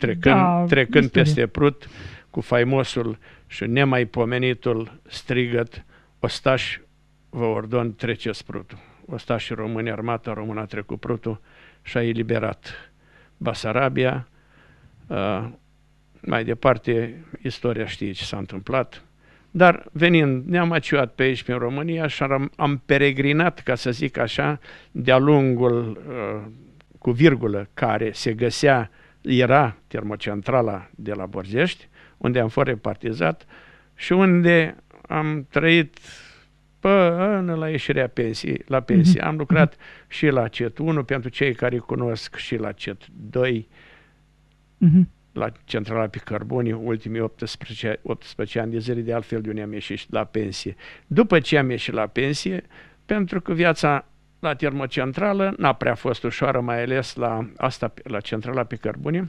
trecând peste Prut cu faimosul și nemaipomenitul strigăt: ostași, vă ordon, treceți Prutul. Ostașii români, armata română a trecut Prutul și a eliberat Basarabia. Mai departe, istoria știe ce s-a întâmplat. Dar venind, ne-am maciuat pe aici, prin România, și am peregrinat, ca să zic așa, de-a lungul, cu virgulă, care se găsea, era termocentrala de la Borzești, unde am fost repartizat și unde am trăit până la ieșirea la pensie. Am lucrat și la CET 1, pentru cei care cunosc, și la CET 2, la centrala pe cărbuni, ultimii 18 ani de zile, de altfel de unde am ieșit la pensie. După ce am ieșit la pensie, pentru că viața la termocentrală n-a prea fost ușoară, mai ales la centrala pe cărbuni.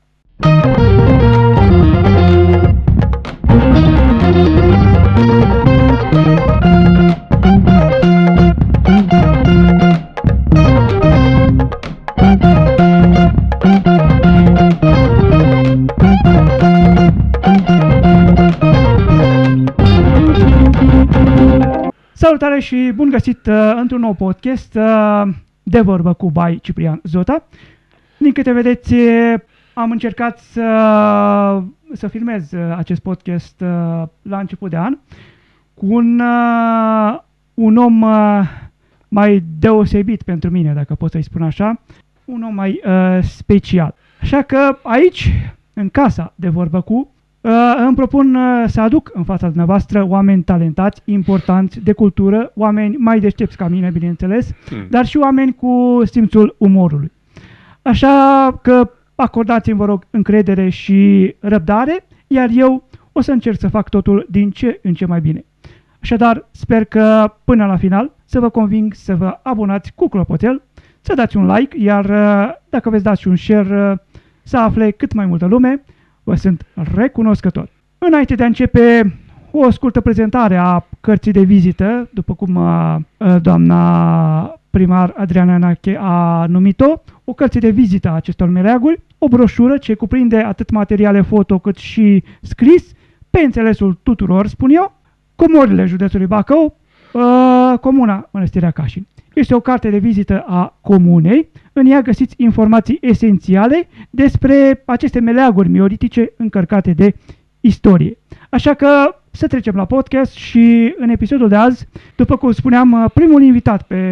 Salutare și bun găsit într-un nou podcast de vorbă cu by Ciprian Zota. Din câte vedeți, am încercat să filmez acest podcast la început de an cu un om mai deosebit pentru mine, dacă pot să-i spun așa, un om mai special. Așa că aici, în casa de vorbă cu, îmi propun să aduc în fața dumneavoastră oameni talentați, importanți, de cultură, oameni mai deștepți ca mine, bineînțeles, dar și oameni cu simțul umorului. Așa că acordați-mi, vă rog, încredere și răbdare, iar eu o să încerc să fac totul din ce în ce mai bine. Așadar, sper că până la final să vă conving să vă abonați cu clopoțel, să dați un like, iar dacă veți dați un share, să afle cât mai multă lume. Vă sunt recunoscător. Înainte de a începe o scurtă prezentare a cărții de vizită, după cum doamna primar Adriana Enache a numit-o, o cărție de vizită a acestor meleaguri, o broșură ce cuprinde atât materiale foto cât și scris, pe înțelesul tuturor, spun eu, Comorile județului Bacău, Comuna Mănăstirea Cașin. Este o carte de vizită a comunei. În ea găsiți informații esențiale despre aceste meleaguri mioritice încărcate de istorie. Așa că să trecem la podcast și în episodul de azi, după cum spuneam, primul invitat pe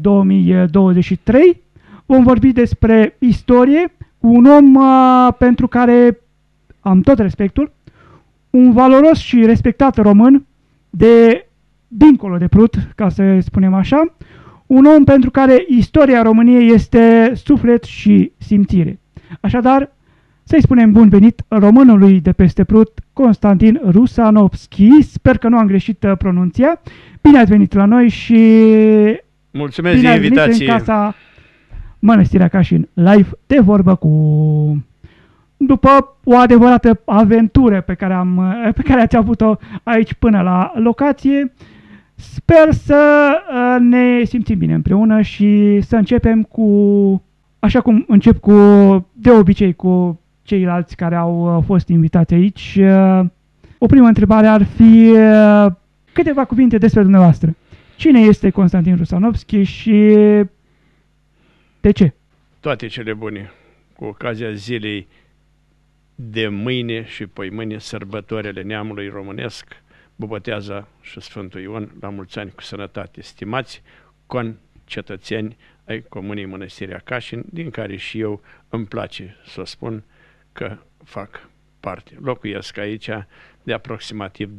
2023, vom vorbi despre istorie cu un om pentru care am tot respectul, un valoros și respectat român de dincolo de Prut, ca să spunem așa, un om pentru care istoria României este suflet și simțire. Așadar, să-i spunem bun venit românului de peste Prut, Constantin Rusanovski. Sper că nu am greșit pronunția. Bine ați venit la noi și mulțumesc bine de ați invitație. venit în casa Mănăstirea Cașin, live de vorbă cu... După o adevărată aventură pe care ați avut-o aici până la locație, sper să ne simțim bine împreună și să începem cu, așa cum încep de obicei cu ceilalți care au fost invitați aici. O primă întrebare ar fi câteva cuvinte despre dumneavoastră. Cine este Constantin Rusanovski și de ce? Toate cele bune. Cu ocazia zilei de mâine și poimâine, sărbătorile neamului românesc, Boboteaza și Sfântul Ion, la mulți ani cu sănătate. Stimați concetățeni ai Comunei Mănăstirea Cașin, din care și eu îmi place să spun că fac parte. Locuiesc aici de aproximativ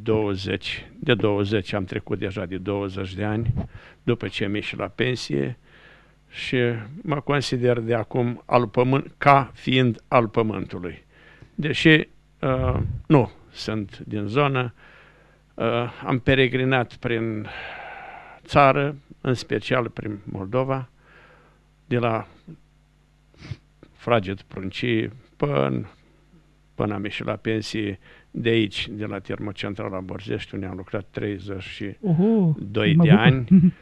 20, am trecut deja de 20 de ani, după ce am ieșit la pensie, și mă consider de acum ca fiind al pământului. Deși nu sunt din zonă, am peregrinat prin țară, în special prin Moldova, de la Fraget Pruncii până am ieșit la pensie, de aici, de la termocentrala Borzești, unde am lucrat 32 de ani.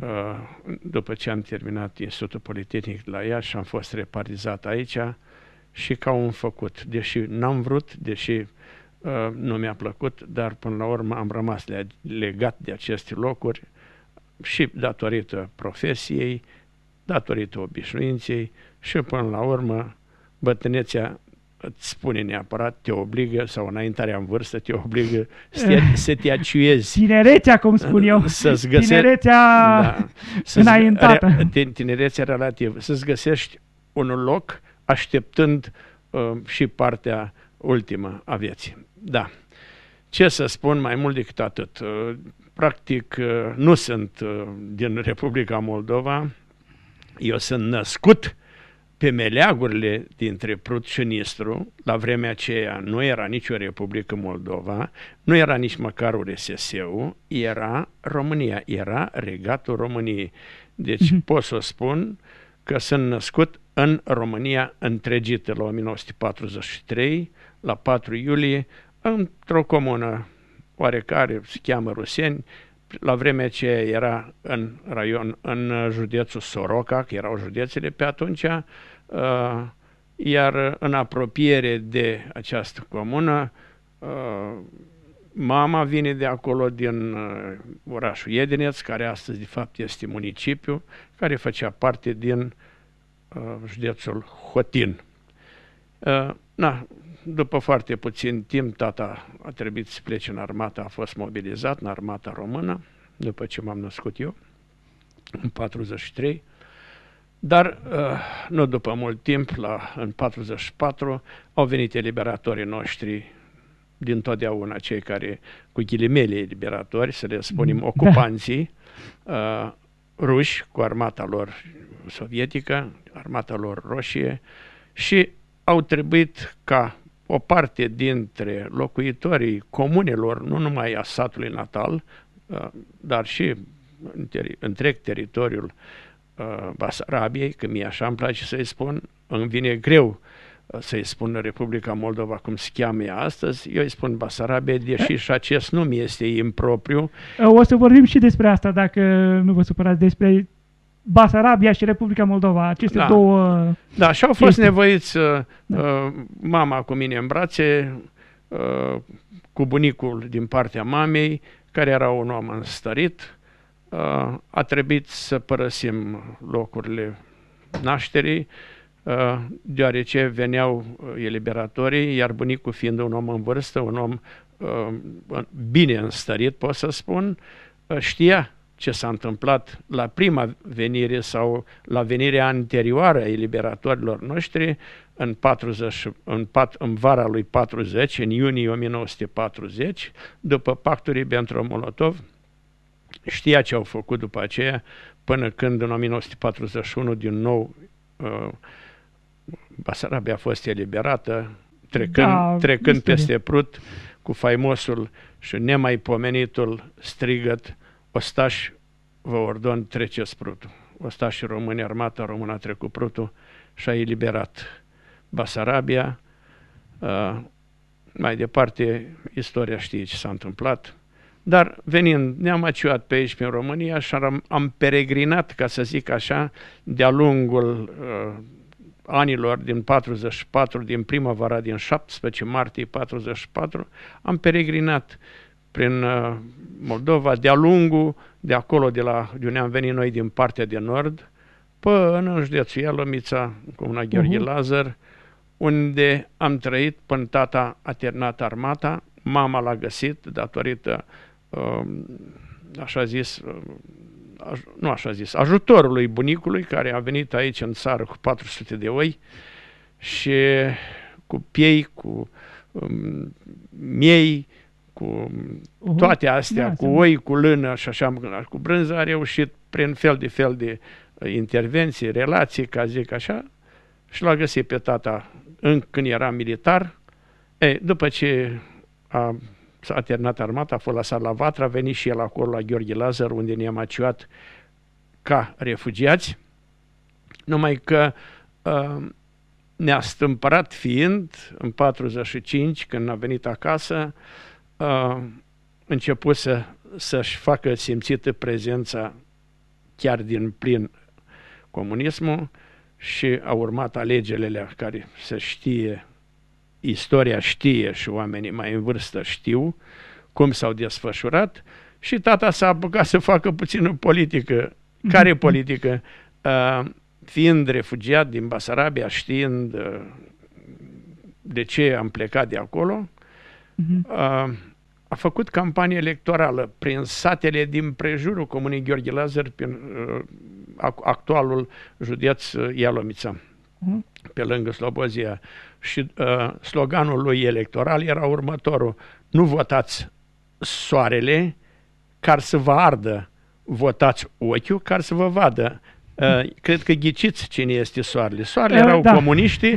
După ce am terminat Institutul Politehnic de la Iași, am fost repartizat aici și ca un făcut. Deși n-am vrut, deși nu mi-a plăcut, dar până la urmă am rămas legat de aceste locuri și datorită profesiei, datorită obișnuinței și până la urmă bătrânețea îți spune neapărat, te obligă, sau înaintarea în vârstă te obligă să te aciuiezi. Tinerețea, cum spun eu. Să-ți găsești, tinerețea înaintată. Tinerețea relativă. Să-ți găsești un loc așteptând și partea ultimă a vieții. Da. Ce să spun mai mult decât atât? Practic, nu sunt din Republica Moldova. Eu sunt născut pe meleagurile dintre Prut și Nistru. La vremea aceea nu era nicio Republică Moldova, nu era nici măcar URSS-ul, era România, era Regatul României. Deci pot să spun că sunt născut în România întregită la 1943, la 4 iulie, într-o comună oarecare, se cheamă Ruseni. La vremea aceea era în raion, în județul Soroca, că erau județele pe atunci, iar în apropiere de această comună, mama vine de acolo, din orașul Iedineț, care astăzi de fapt este municipiu, care făcea parte din județul Hotin. După foarte puțin timp, tata a trebuit să plece în armată, a fost mobilizat în armata română, după ce m-am născut eu, în 43, dar nu după mult timp, în 44, au venit eliberatorii noștri din totdeauna, cei care, cu ghilimele eliberatori, să le spunem ocupanții, ruși, cu armata lor sovietică, armata lor roșie, și au trebuit ca o parte dintre locuitorii comunelor, nu numai a satului natal, dar și întreg teritoriul Basarabiei, că mie așa îmi place să-i spun, îmi vine greu să-i spun Republica Moldova cum se cheamă ea astăzi, eu îi spun Basarabia, deși și acest nume este impropriu. O să vorbim și despre asta, dacă nu vă supărați, despre Basarabia și Republica Moldova, aceste două... Da, și au fost nevoiți mama cu mine în brațe, cu bunicul din partea mamei, care era un om înstărit. A trebuit să părăsim locurile nașterii, deoarece veneau eliberatorii, iar bunicul fiind un om în vârstă, un om bine înstărit, pot să spun, știa ce s-a întâmplat la prima venire sau la venirea anterioară a eliberatorilor noștri în vara lui 40, în iunie 1940, după pactul Ribbentrop-Molotov. Știa ce au făcut după aceea, până când în 1941 din nou Basarabia a fost eliberată, trecând peste Prut cu faimosul și nemaipomenitul strigăt: ostași, vă ordon, treceți Prutul. Ostașii români, armata română a trecut Prutul și a eliberat Basarabia. Mai departe, istoria știe ce s-a întâmplat. Dar venind, ne-am aciuat pe aici, prin România, și am peregrinat, ca să zic așa, de-a lungul anilor din 44, din primăvara, din 17 martie 44, am peregrinat prin Moldova, de-a lungul, de acolo, de unde am venit noi din partea de nord, până în județul Ialomița, comuna Gheorghe Lazar, unde am trăit până tata a terminat armata. Mama l-a găsit datorită, ajutorului bunicului, care a venit aici în țară cu 400 de oi și cu piei, cu miei, cu toate astea, cu oi, cu lână și așa, cu brânză, a reușit prin fel de intervenții, relații, ca zic așa, și l-a găsit pe tata când era militar. După ce s-a terminat armata, a fost lăsat la Vatra, a venit și el acolo la Gheorghe Lazar, unde ne-am aciuat ca refugiați, numai că ne-a stâmpărat fiind, în 45, când a venit acasă, început să-și facă simțită prezența chiar din plin comunismul și au urmat alegerile care se știe, istoria știe și oamenii mai în vârstă știu cum s-au desfășurat și tata s-a apucat să facă puțină politică. Care politică? Fiind refugiat din Basarabia, știind de ce am plecat de acolo, a făcut campanie electorală prin satele din prejurul comunei Gheorghe Lazar, prin actualul județ Ialomița, pe lângă Slobozia. Și sloganul lui electoral era următorul: nu votați soarele, car să vă ardă, votați ochiul, car să vă vadă. Cred că ghiciți cine este soarele. Soarele erau comuniștii,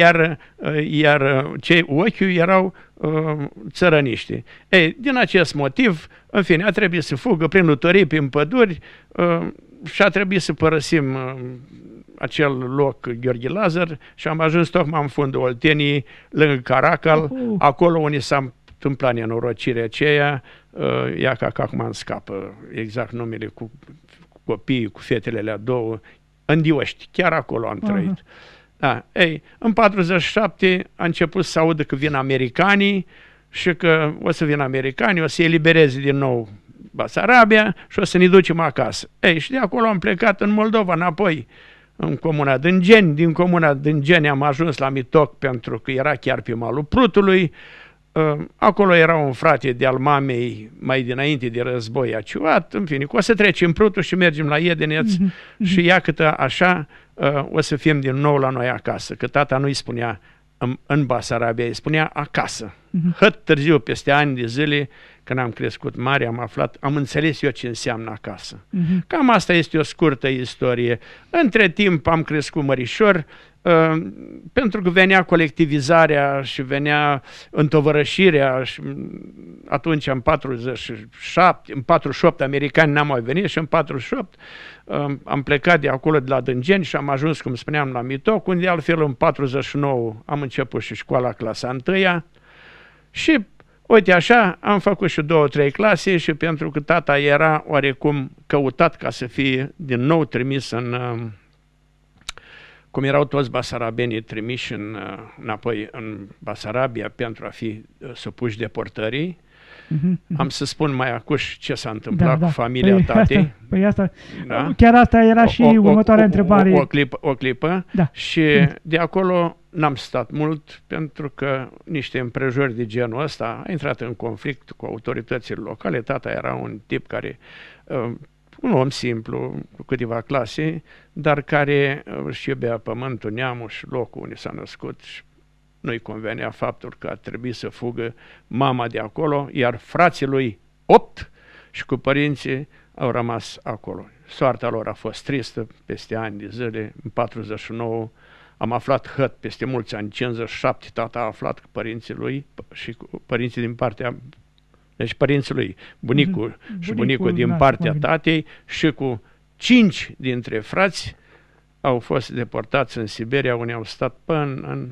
iar cei ochiul erau țărăniștii. Ei, din acest motiv, în fine, a trebuit să fugă prin lutării, prin păduri și a trebuit să părăsim acel loc Gheorghe Lazar și am ajuns tocmai în fundul Olteniei, lângă Caracal, acolo unde s-a întâmplat nenorocirea aceea, ea că acum îmi scapă exact numele, cu copiii, cu fetele alea două, în Dioști, chiar acolo am trăit. Da, ei, în 47 a început să audă că vin americanii și că o să vină americanii, o să elibereze din nou Basarabia și o să ne ducem acasă. Ei, și de acolo am plecat în Moldova înapoi, în comuna Dângeni. Din comuna Dângeni am ajuns la Mitoc pentru că era chiar pe malul Prutului. Acolo era un frate de-al mamei mai dinainte de război a ciuat. În fine, o să trecem Prutul și mergem la Iedeneț și iată așa o să fim din nou la noi acasă. Că tata nu-i spunea în Basarabia, îi spunea acasă. Hăt târziu, peste ani de zile, când am crescut mare, am aflat, am înțeles eu ce înseamnă acasă. Cam asta este o scurtă istorie. Între timp am crescut mărișor, pentru că venea colectivizarea și venea întovărășirea și atunci în 47, în 48 americani n-am mai venit și în 48 am plecat de acolo de la Dângeni și am ajuns, cum spuneam, la Mitoc, unde altfel în 49 am început și școala clasa 1-a și uite așa, am făcut și 2-3 clase și pentru că tata era oarecum căutat ca să fie din nou trimis cum erau toți basarabenii trimiși înapoi în Basarabia pentru a fi supuși deportării. Am să spun mai acuși ce s-a întâmplat cu familia tatei. Asta, chiar asta era și următoarea întrebare. O clipă. Și de acolo n-am stat mult pentru că niște împrejurări de genul ăsta a intrat în conflict cu autoritățile locale. Tata era un tip care... un om simplu, cu câteva clase, dar care își iubea pământul, neamul și locul unde s-a născut și nu-i convenea faptul că ar trebui să fugă mama de acolo, iar frații lui 8 și cu părinții au rămas acolo. Soarta lor a fost tristă peste ani de zile. În 49 am aflat hăt, peste mulți ani, 57, tata a aflat că părinții lui și părinții din partea... Deci părinții lui, bunicul și bunicul din partea tatei și cu 5 dintre frați au fost deportați în Siberia, unde au stat până în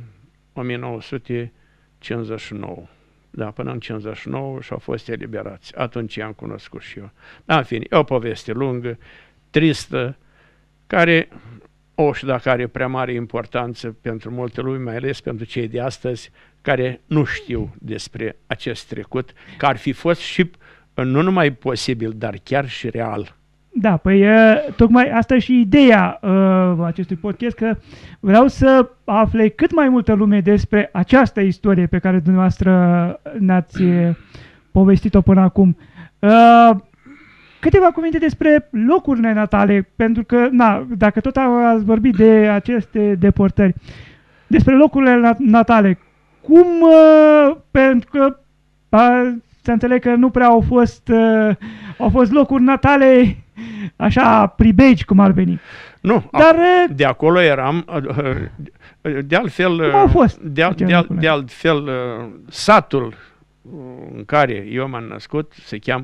1959. Da, până în 59 și au fost eliberați. Atunci i-am cunoscut și eu. Dar, în fine, e o poveste lungă, tristă, care, și dacă are prea mare importanță pentru multe lume, mai ales pentru cei de astăzi, care nu știu despre acest trecut, că ar fi fost și nu numai posibil, dar chiar și real. Da, păi tocmai asta e și ideea acestui podcast, că vreau să afle cât mai multă lume despre această istorie pe care dumneavoastră ne-ați povestit-o până acum. Câteva cuvinte despre locurile natale, pentru că, dacă tot ați vorbit de aceste deportări, despre locurile natale, cum, pentru că să înțeleg că nu prea au fost locuri natale așa pribegi cum ar veni. Nu, dar de acolo eram, de altfel, cum au fost de altfel satul în care eu m-am născut se cheamă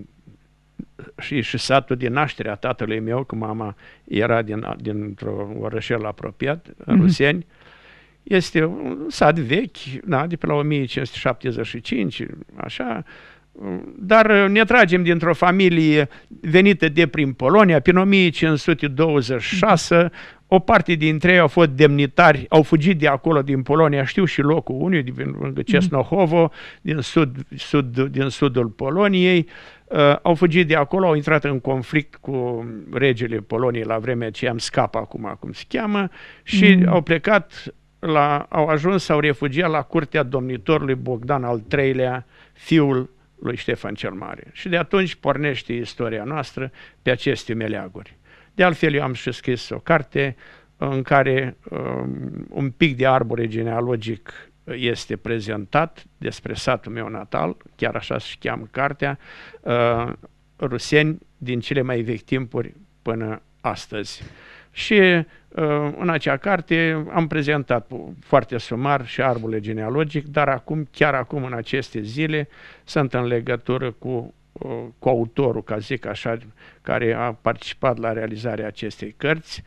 și satul din nașterea tatălui meu, că mama era dintr-un orășel apropiat, în Ruseni. Este un sat vechi, de pe la 1575, așa, dar ne tragem dintr-o familie venită de prin Polonia, prin 1526, o parte dintre ei au fost demnitari, au fugit de acolo din Polonia, știu și locul unui, din Cesnohovo, din sudul Poloniei, au fugit de acolo, au intrat în conflict cu regele Poloniei la vremea aceea, Scapa acum cum se cheamă, și au plecat, au ajuns, s-au refugiat la curtea domnitorului Bogdan al III-lea, fiul lui Ștefan cel Mare. Și de atunci pornește istoria noastră pe aceste meleaguri. De altfel, eu am și scris o carte în care un pic de arbore genealogic este prezentat despre satul meu natal, chiar așa se cheamă cartea, Ruseni din cele mai vechi timpuri până astăzi. Și în acea carte am prezentat foarte sumar și arborele genealogic, dar acum, chiar acum, în aceste zile, sunt în legătură cu autorul, ca zic așa, care a participat la realizarea acestei cărți,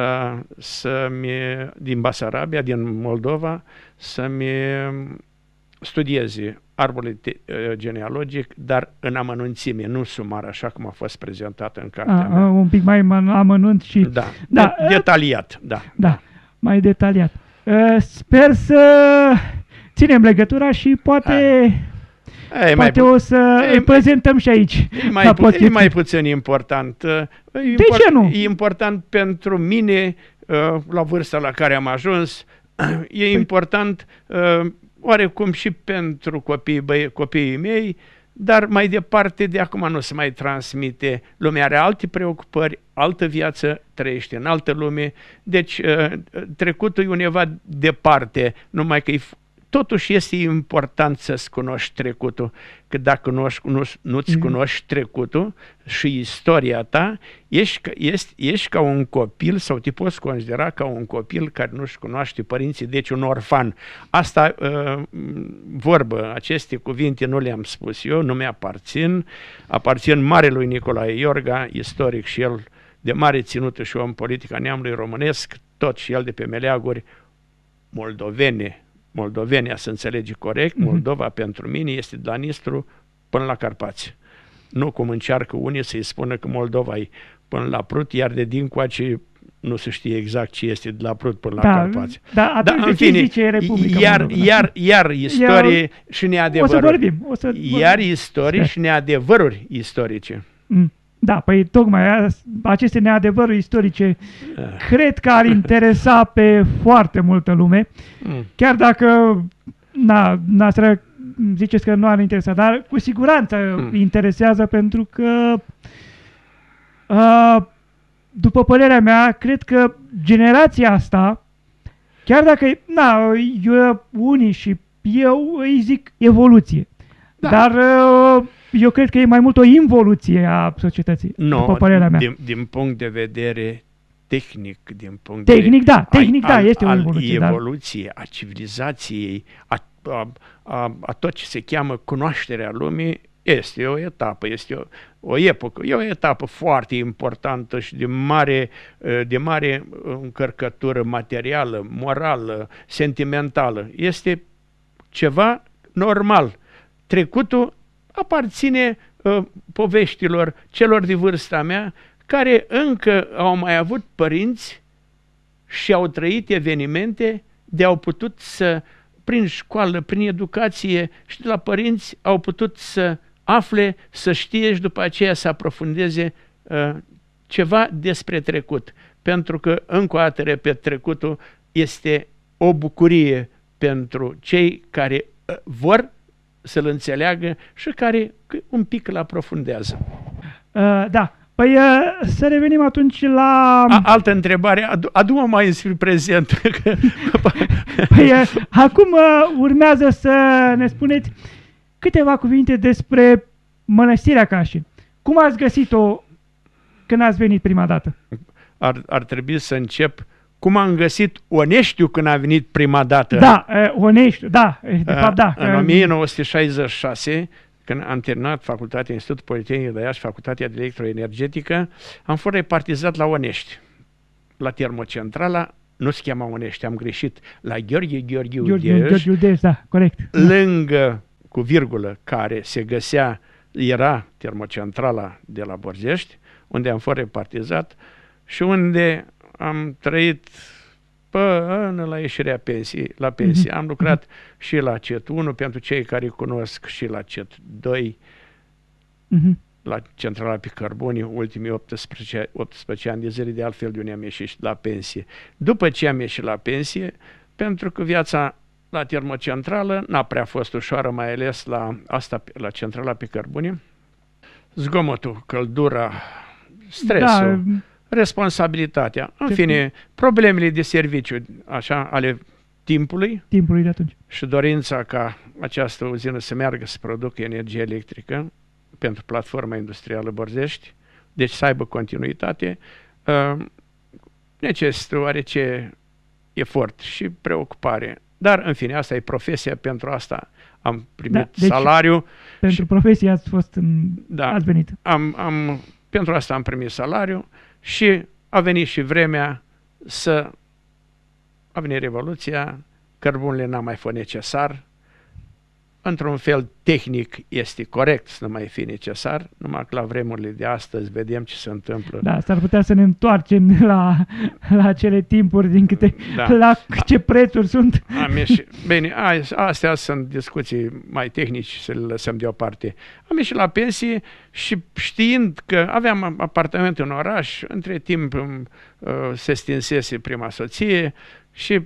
din Basarabia, din Moldova, să-mi studieze arborele genealogic, dar în amănunțime, nu sumar, așa cum a fost prezentat în cartea mea. Un pic mai amănunt și... Detaliat, da. Da, mai detaliat. Sper să ținem legătura și poate o să prezentăm și aici. E mai puțin important. Ce nu? E important pentru mine, la vârsta la care am ajuns, e important oarecum și pentru copiii mei, dar mai departe de acum nu se mai transmite. Lumea are alte preocupări, altă viață, trăiește în altă lume, deci trecutul e undeva departe, numai că totuși este important să-ți cunoști trecutul, că dacă nu-ți cunoști trecutul și istoria ta, ești ca un copil, sau te poți considera ca un copil care nu-și cunoaște părinții, deci un orfan. Asta, aceste cuvinte nu le-am spus eu, nu aparțin marelui Nicolae Iorga, istoric și el de mare ținută și om politica neamului românesc, tot și el de pe meleaguri Moldovenia, să înțelegi corect, Moldova pentru mine este de la Nistru până la Carpați. Nu cum încearcă unii să-i spună că Moldova e până la Prut, iar de dincoace nu se știe exact ce este de la Prut până la Carpați. Da, în fine, iar istorie și neadevăruri. Iar istorie și neadevăruri istorice. Da, păi tocmai aceste neadevăruri istorice cred că ar interesa pe foarte multă lume, chiar dacă noastră ziceți că nu ar interesa, dar cu siguranță interesează, pentru că după părerea mea, cred că generația asta, chiar dacă unii și eu îi zic evoluție, dar eu cred că e mai mult o involuție a societății, după părerea mea. Din punct de vedere tehnic, este o evoluție, a civilizației, a tot ce se cheamă cunoașterea lumii, este o etapă, este o epocă, e o etapă foarte importantă și de mare încărcătură materială, morală, sentimentală. Este ceva normal. Trecutul aparține poveștilor celor de vârsta mea care încă au mai avut părinți și au trăit evenimente de au putut să, prin școală, prin educație și de la părinți, au putut să afle, să știe și după aceea să aprofundeze ceva despre trecut. Pentru că, încă o dată repet, trecutul este o bucurie pentru cei care vor să-l înțeleagă și care un pic îl aprofundează. Da. Păi să revenim atunci la... Altă întrebare, adu-mă mai înspre prezent. Păi acum urmează să ne spuneți câteva cuvinte despre Mănăstirea Cașin. Cum ați găsit-o când ați venit prima dată? Ar trebui să încep cum am găsit Oneștiu când a venit prima dată. Da, Oneștiu, da, de fapt da. În 1966, când am terminat facultatea Institutul Politehnic de Iași, Facultatea de Electroenergetică, am fost repartizat la Onești, la termocentrala, nu se cheama Onești, am greșit, la Gheorghe Gheorghiu Dej, da, corect. lângă cu virgulă care se găsea, era termocentrala de la Borzești, unde am fost repartizat și unde am trăit până la ieșirea la pensie. Am lucrat și la CET 1, pentru cei care cunosc, și la CET 2, la centrala pe cărbuni, ultimii 18 ani de zile, de altfel de unde am ieșit la pensie. După ce am ieșit la pensie, pentru că viața la termocentrală n-a prea fost ușoară, mai ales la centrala pe cărbuni, zgomotul, căldura, stresul, responsabilitatea, în fine, problemele de serviciu, așa, ale timpului de atunci. Și dorința ca această uzină să meargă să producă energie electrică pentru platforma industrială Borzești, deci să aibă continuitate, necesită oarece efort și preocupare. Dar, în fine, asta e profesia, pentru asta am primit deci, salariu. Pentru profesia ați venit. Pentru asta am primit salariu și a venit și vremea a venit Revoluția, cărbunele n-a mai fost necesar, într-un fel tehnic este corect să nu mai fie necesar, numai că la vremurile de astăzi vedem ce se întâmplă. Da, s-ar putea să ne întoarcem la acele timpuri, din câte, la ce prețuri sunt. Bine, astea sunt discuții mai tehnici, să le lăsăm deoparte. Am ieșit la pensie și știind că aveam apartament în oraș, între timp se stinsese prima soție și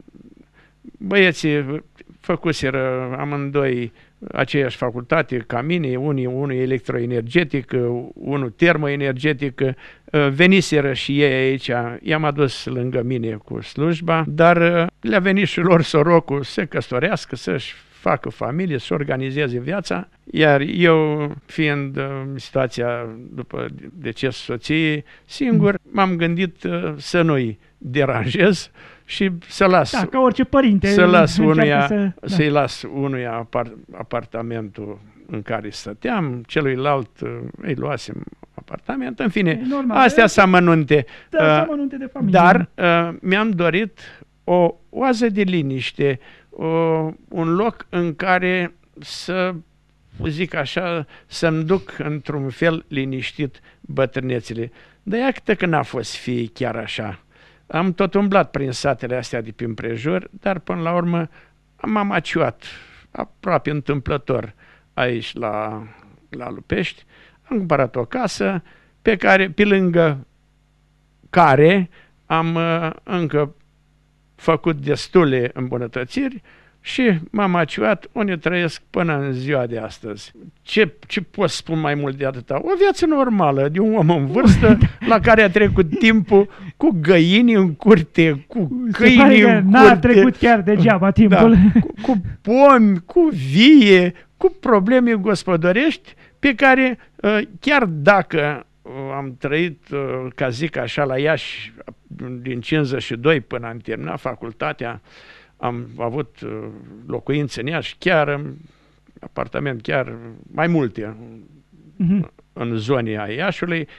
băieții făcuseră amândoi aceeași facultate ca mine, unul electroenergetic, unul termoenergetic, veniseră și ei aici, i-am adus lângă mine cu slujba, dar le-a venit și lor sorocul să căsătorească, să-și facă familie, să organizeze viața, iar eu, fiind situația după decesul soției, singur m-am gândit să nu-i deranjez și să las, ca orice părinte, să-i las unuia apartamentul în care stăteam, celuilalt îi luasem apartament, în fine, normal, astea sunt amănunte. De familie. Dar mi-am dorit o oază de liniște, un loc în care să, zic așa, să-mi duc într-un fel liniștit bătrânețile. Dar iată că n-a fost fie chiar așa. Am tot umblat prin satele astea de prin prejur, dar până la urmă m-am aciuat aproape întâmplător aici la Lupești. Am cumpărat o casă pe lângă care am încă făcut destule îmbunătățiri și m-am aciuat unde trăiesc până în ziua de astăzi. Ce pot spun mai mult de atâta? O viață normală de un om în vârstă la care a trecut timpul cu găini în curte, cu câini în curte. N-a trecut chiar degeaba timpul. Da, cu pomi, cu vie, cu probleme gospodărești pe care chiar dacă am trăit, ca zic așa, la Iași din 52 până am terminat facultatea, am avut locuințe în Iași, chiar apartament, chiar mai multe în zone a Iașului,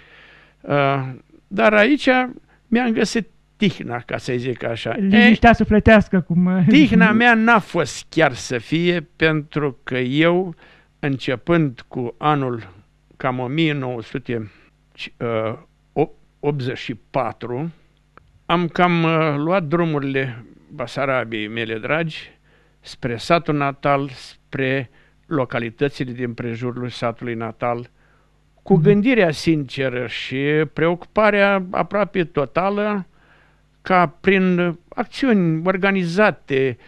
dar aici mi-am găsit tihna, ca să zic așa. Liniștea sufletească. Tihna mea n-a fost chiar să fie, pentru că eu, începând cu anul cam 1984, am cam luat drumurile Basarabiei mele dragi spre satul natal, spre localitățile din prejurul satului natal, cu gândirea sinceră și preocuparea aproape totală ca prin acțiuni organizate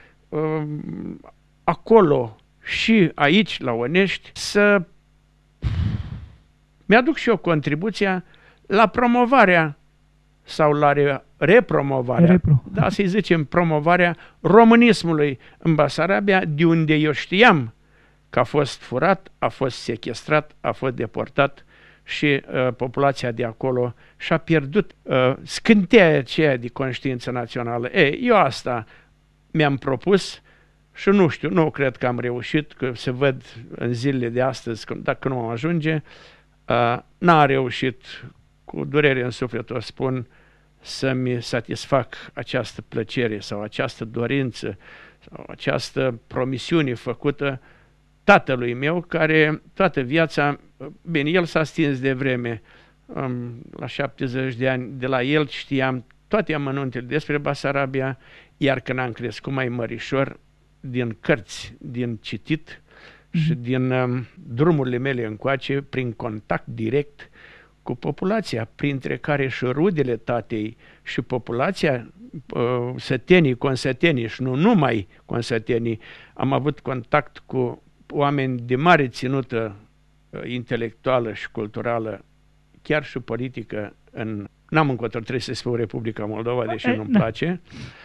acolo și aici la Onești să mi-aduc și eu contribuția la promovarea sau la repromovarea, da, să-i zicem promovarea românismului în Basarabia, de unde eu știam că a fost furat, a fost sequestrat, a fost deportat și populația de acolo și-a pierdut scânteia aceea de conștiință națională. Eu asta mi-am propus și nu știu, nu cred că am reușit, că se văd în zilele de astăzi, că dacă nu am ajunge, n-a reușit, cu durere în suflet o spun, să-mi satisfac această plăcere sau această dorință sau această promisiune făcută tatălui meu, care toată viața, bine, el s-a stins de vreme, la 70 de ani, de la el știam toate amănuntele despre Basarabia, iar când am crescut mai mărișor, din cărți, din citit și din drumurile mele încoace, prin contact direct cu populația, printre care și rudele tatei și populația, sătenii, consătenii și nu numai consătenii, am avut contact cu oameni de mare ținută intelectuală și culturală, chiar și politică, n-am încotro, trebuie să spun Republica Moldova, deși nu-mi place,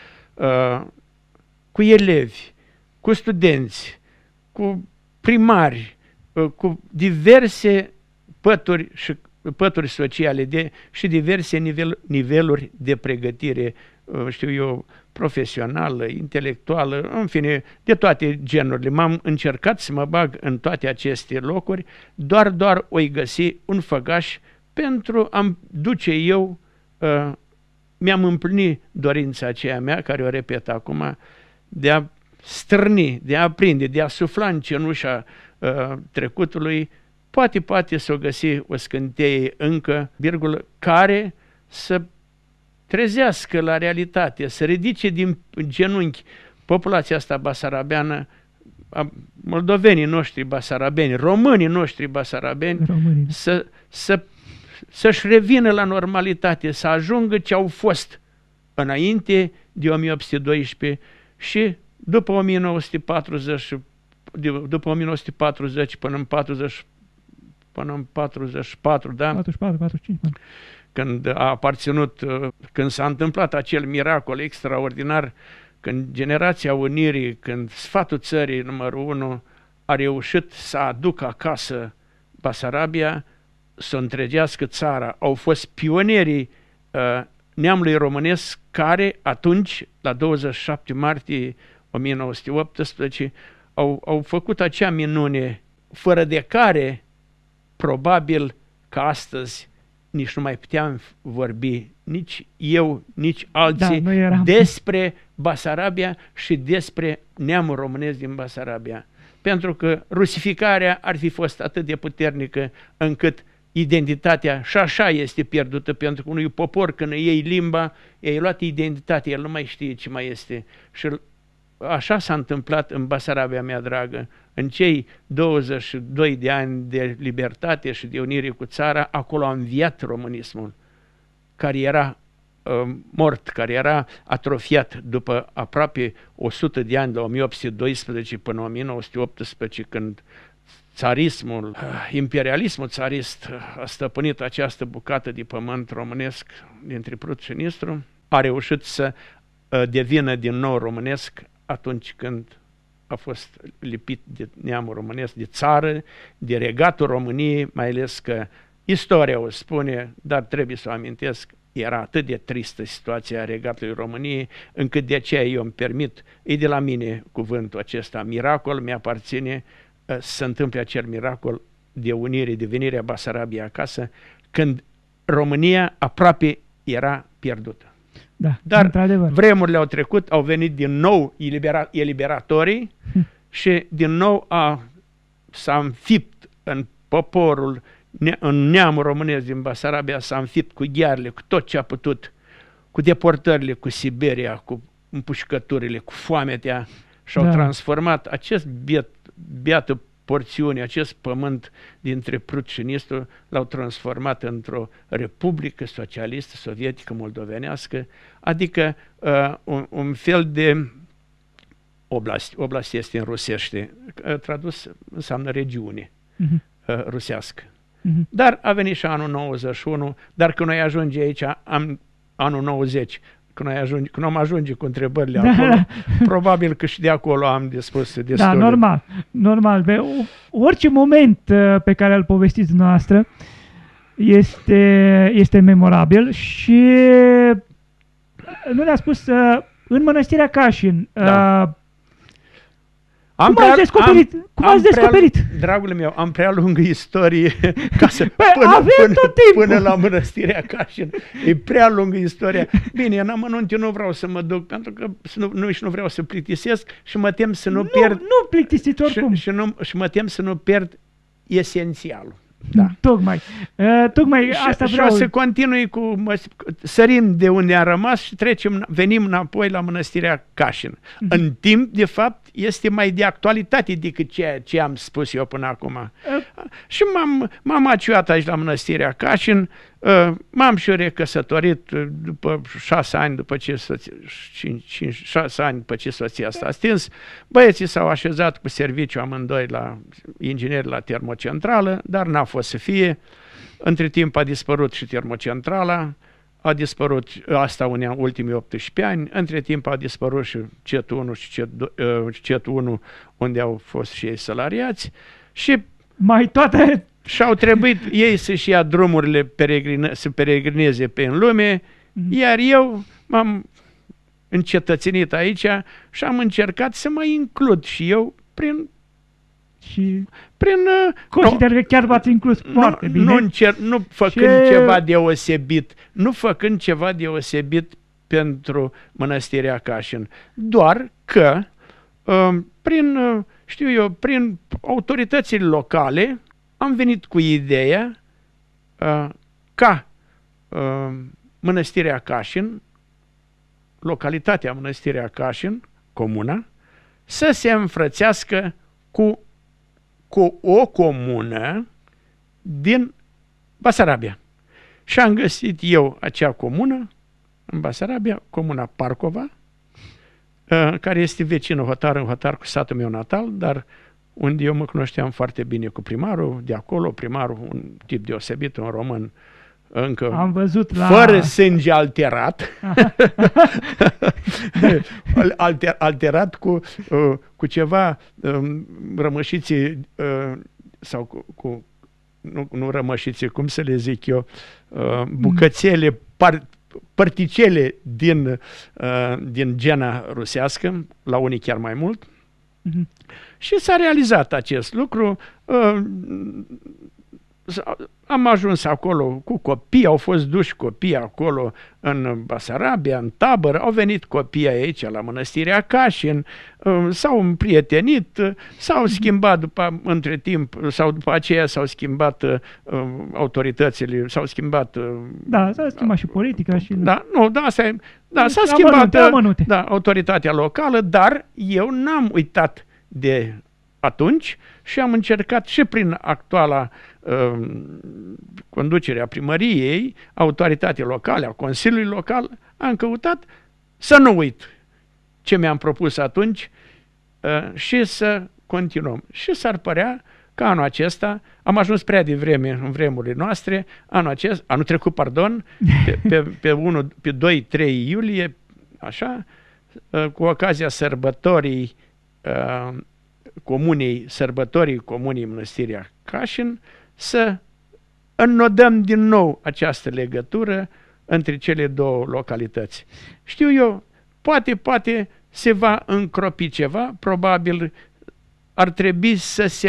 cu elevi, cu studenți, cu primari, cu diverse pături sociale și diverse niveluri de pregătire, știu eu, profesională, intelectuală, în fine, de toate genurile. M-am încercat să mă bag în toate aceste locuri, doar o-i găsi un făgaș pentru a-mi duce eu, mi-am împlinit dorința aceea mea, care o repet acum, de a strâni, de a aprinde, de a sufla în cenușa trecutului, poate să o găsi o scânteie încă, virgulă, care să trezească la realitate, să ridice din genunchi populația asta basarabeană, moldovenii noștri basarabeni, românii noștri basarabeni, să-și revină la normalitate, să ajungă ce au fost înainte de 1812 și după 1940, după 1940 până în 44, da? 45. Când a aparținut, când s-a întâmplat acel miracol extraordinar, când Generația Unirii, când Sfatul Țării numărul 1 a reușit să aducă acasă Basarabia, să întregească țara, au fost pionierii neamului românesc care atunci, la 27 martie 1918, au făcut acea minune, fără de care, probabil că astăzi nici nu mai puteam vorbi, nici eu, nici alții, despre Basarabia și despre neamul românesc din Basarabia. Pentru că rusificarea ar fi fost atât de puternică încât identitatea și așa este pierdută, pentru că unui popor, când îi iei limba, i-ai luat identitatea, el nu mai știe ce mai este. Și așa s-a întâmplat în Basarabia mea dragă. În cei 22 de ani de libertate și de unire cu țara, acolo a înviat românismul, care era mort, care era atrofiat după aproape 100 de ani, de 1812 până 1918, când țarismul, imperialismul țarist a stăpânit această bucată de pământ românesc dintre Prut și Nistru, a reușit să devină din nou românesc atunci când a fost lipit de neamul românesc, de țară, de regatul României, mai ales că istoria o spune, dar trebuie să o amintesc, era atât de tristă situația regatului României, încât de aceea eu îmi permit, e de la mine cuvântul acesta, miracol, mi-aparține să se întâmple acel miracol de unire, de venirea Basarabiei acasă, când România aproape era pierdută. Da, dar vremurile au trecut, au venit din nou eliberatorii și din nou s-a înfipt în poporul, în neamul românesc din Basarabia, s-a înfipt cu ghearele, cu tot ce a putut, cu deportările, cu Siberia, cu împușcăturile, cu foametea și au transformat acest beată porțiune, acest pământ dintre Prut și Nistru, l-au transformat într-o republică socialistă, sovietică, moldovenească, adică un fel de oblast este în rusește, tradus înseamnă regiune rusească. Dar a venit și anul 91, dar când noi ajunge aici, anul 90, când am ajunge cu întrebările acolo, probabil că și de acolo am de spus destule. Da, normal. Orice moment pe care îl povestiți noastră este memorabil și nu ne-a spus în Mănăstirea Cașin. Cum ați descoperit? Cum ați descoperit? Dragul meu, am prea lungă istorie ca să până la mănăstirea Cașin. E prea lungă istoria. Bine, în amănunte nu vreau să mă duc, pentru că nu vreau să plictisesc și mă tem să nu pierd... Nu plictisiți oricum. Și mă tem să nu pierd esențialul. Da. Tocmai asta vreau. Și o să continui sărim de unde am rămas și venim înapoi la mănăstirea Cașin. În timp, de fapt, este mai de actualitate decât ceea ce am spus eu până acum. Și m-am aciuat aici la mănăstirea Cașin, m-am și recăsătorit după 6 ani după ce 6 ani după ce soția s-a stins. Băieții s-au așezat cu serviciu amândoi la ingineri la termocentrală, dar n-a fost să fie. Între timp a dispărut și termocentrala, a dispărut asta ultimii 18 ani, între timp a dispărut și CET 1 și CET 1 unde au fost și ei salariați și mai toate... Și-au trebuit ei să-și ia drumurile să peregrineze pe în lume, iar eu m-am încetățenit aici și am încercat să mă includ și eu prin consider că chiar v-ați inclus foarte bine. Nu făcând ceva deosebit, pentru mănăstirea Cașin, doar că prin autoritățile locale am venit cu ideea ca mănăstirea Cașin, localitatea mănăstirea Cașin, comuna, să se înfrățească cu o comună din Basarabia. Și am găsit eu acea comună în Basarabia, comuna Parcova, care este vecinul în hotar cu satul meu natal, dar unde eu mă cunoșteam foarte bine cu primarul de acolo, primarul, un tip deosebit, un român încă am văzut fără sânge alterat, alterat cu ceva rămășițe sau nu rămășițe, cum să le zic eu, bucățele, particele din gena rusească, la unii chiar mai mult. Și s-a realizat acest lucru. Am ajuns acolo cu copii, au fost duși copii acolo în Basarabia, în tabără, au venit copii aici la mănăstirea Cașin, s-au împrietenit, s-au schimbat între timp, sau după aceea s-au schimbat autoritățile, s-au schimbat... Da, s-a schimbat și politica și... S-a schimbat autoritatea locală, dar eu n-am uitat de atunci și am încercat și prin actuala conducerea primăriei, autoritatea locale, a Consiliului Local, am căutat să nu uit ce mi-am propus atunci și să continuăm. Și s-ar părea că anul acesta, am ajuns prea devreme în vremurile noastre, anul trecut, pe 2-3 iulie, așa, cu ocazia sărbătorii comunii Mănăstirea Cașin, să înnodăm din nou această legătură între cele două localități. Știu eu, poate se va încropi ceva, probabil ar trebui să se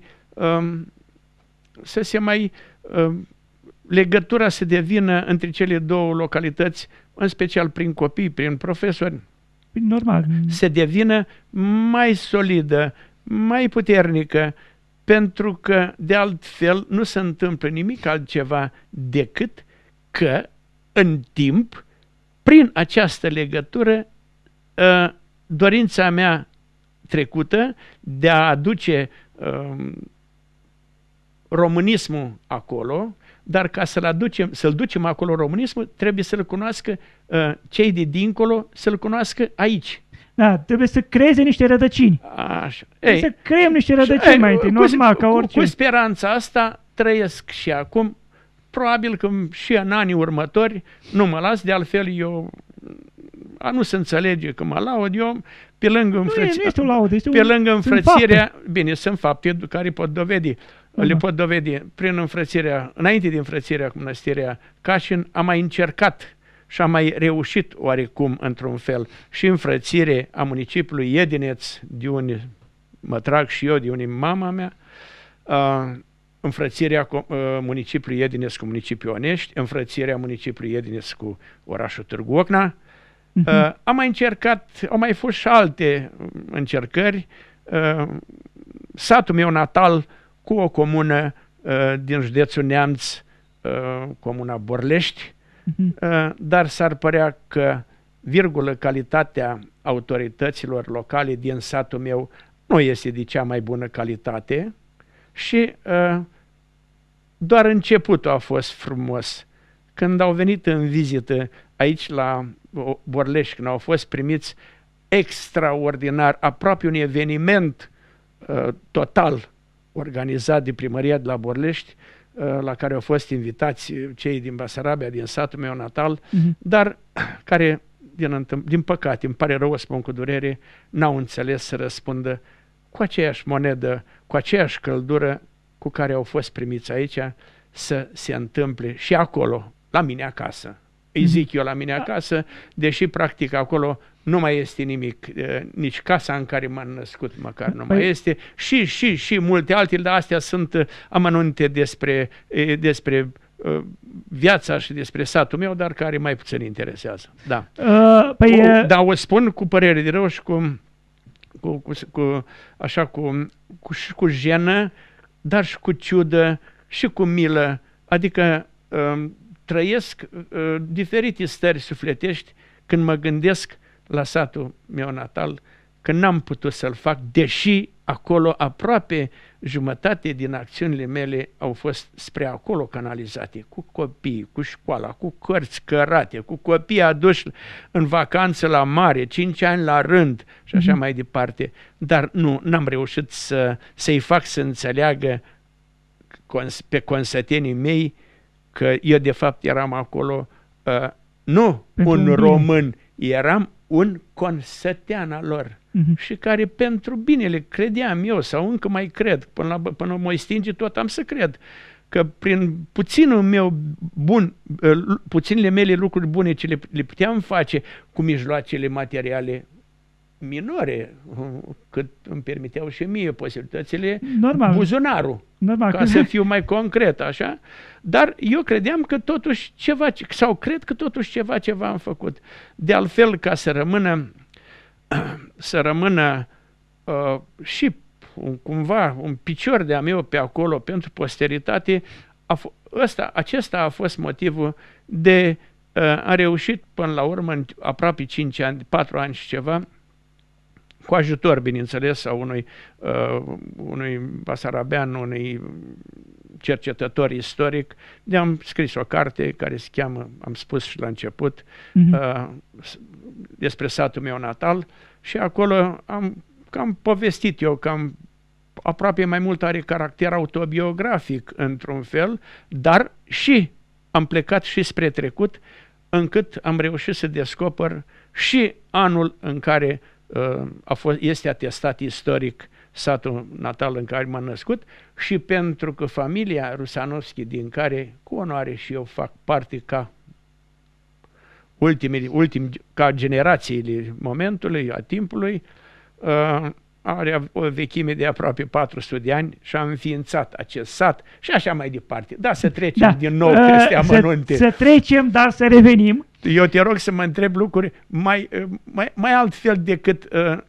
mai legătura să devină între cele două localități, în special prin copii, prin profesori, normal, să devină mai solidă, mai puternică, pentru că de altfel nu se întâmplă nimic altceva decât că în timp, prin această legătură, dorința mea trecută de a aduce românismul acolo, dar ca să-l ducem acolo românismul, trebuie să-l cunoască cei de dincolo, să-l cunoască aici. Da, trebuie să creeze niște rădăcini. Așa. Să creăm niște rădăcini mai întâi, normal, ca orice. Cu speranța asta trăiesc și acum. Probabil că și în anii următori nu mă las, de altfel eu nu se înțelege că mă laud, eu pe lângă înfrățirea, bine, sunt fapte care pot dovedi, le pot dovedi prin înfrățirea, înainte de înfrățirea cu mănăstirea Cașin, am mai încercat și am mai reușit oarecum într-un fel și înfrățire a municipiului Iedineț, de unde mă trag și eu de unii mama mea, înfrățirea municipiului Edines cu municipiul Onești, înfrățirea municipiului Edines cu orașul Târgu Ocna. Am mai încercat, au mai fost și alte încercări. Satul meu natal cu o comună din județul Neamț, comuna Borlești, dar s-ar părea că, calitatea autorităților locale din satul meu nu este de cea mai bună calitate și doar începutul a fost frumos. Când au venit în vizită aici la Borlești, când au fost primiți extraordinar, aproape un eveniment total organizat de primăria de la Borlești, la care au fost invitați cei din Basarabia, din satul meu natal, dar care, din păcate, îmi pare rău, o spun cu durere, n-au înțeles să răspundă cu aceeași monedă, cu aceeași căldură cu care au fost primiți aici, să se întâmple și acolo, la mine acasă. Îi zic eu la mine acasă, deși practic acolo nu mai este nimic, nici casa în care m-am născut măcar nu mai este, și multe altele, dar astea sunt amănunte despre viața și despre satul meu, dar care mai puțin interesează. Da. Dar o spun cu părere de rău și cu jenă, dar și cu ciudă și cu milă, adică trăiesc diferite stări sufletești când mă gândesc la satul meu natal, că n-am putut să-l fac, deși acolo aproape jumătate din acțiunile mele au fost spre acolo canalizate, cu copii, cu școala, cu cărți cărate, cu copii aduși în vacanță la mare, 5 ani la rând și așa mai departe. Dar n-am reușit să-i fac să înțeleagă pe consătenii mei că eu de fapt eram acolo nu un român, eram un consătean al lor și care pentru binele credeam eu sau încă mai cred, până mă stinge tot am să cred că prin puținele mele lucruri bune ce le puteam face cu mijloacele materiale minore, cât îmi permiteau și mie posibilitățile, buzunarul, ca să fiu mai concret, așa. Dar eu credeam că totuși cred că totuși ceva am făcut. De altfel, ca să rămână și cumva un picior de-a meu pe acolo pentru posteritate, acesta a fost motivul de a reușit până la urmă, în aproape 5 ani, 4 ani și ceva, cu ajutor, bineînțeles, a unui basarabean, unui cercetător istoric, de-am scris o carte care se cheamă, am spus și la început, despre satul meu natal și acolo am povestit eu, cam aproape mai mult are caracter autobiografic într-un fel, dar și am plecat și spre trecut, încât am reușit să descoper și anul în care este atestat istoric satul natal în care m-am născut și pentru că familia Rusanovski, din care cu onoare și eu fac parte ca generațiile momentului, a timpului, are o vechime de aproape 400 de ani și a înființat acest sat și așa mai departe. Da, să trecem din nou peste amănunte. Să trecem, dar să revenim. Eu te rog să mă întreb lucruri mai altfel decât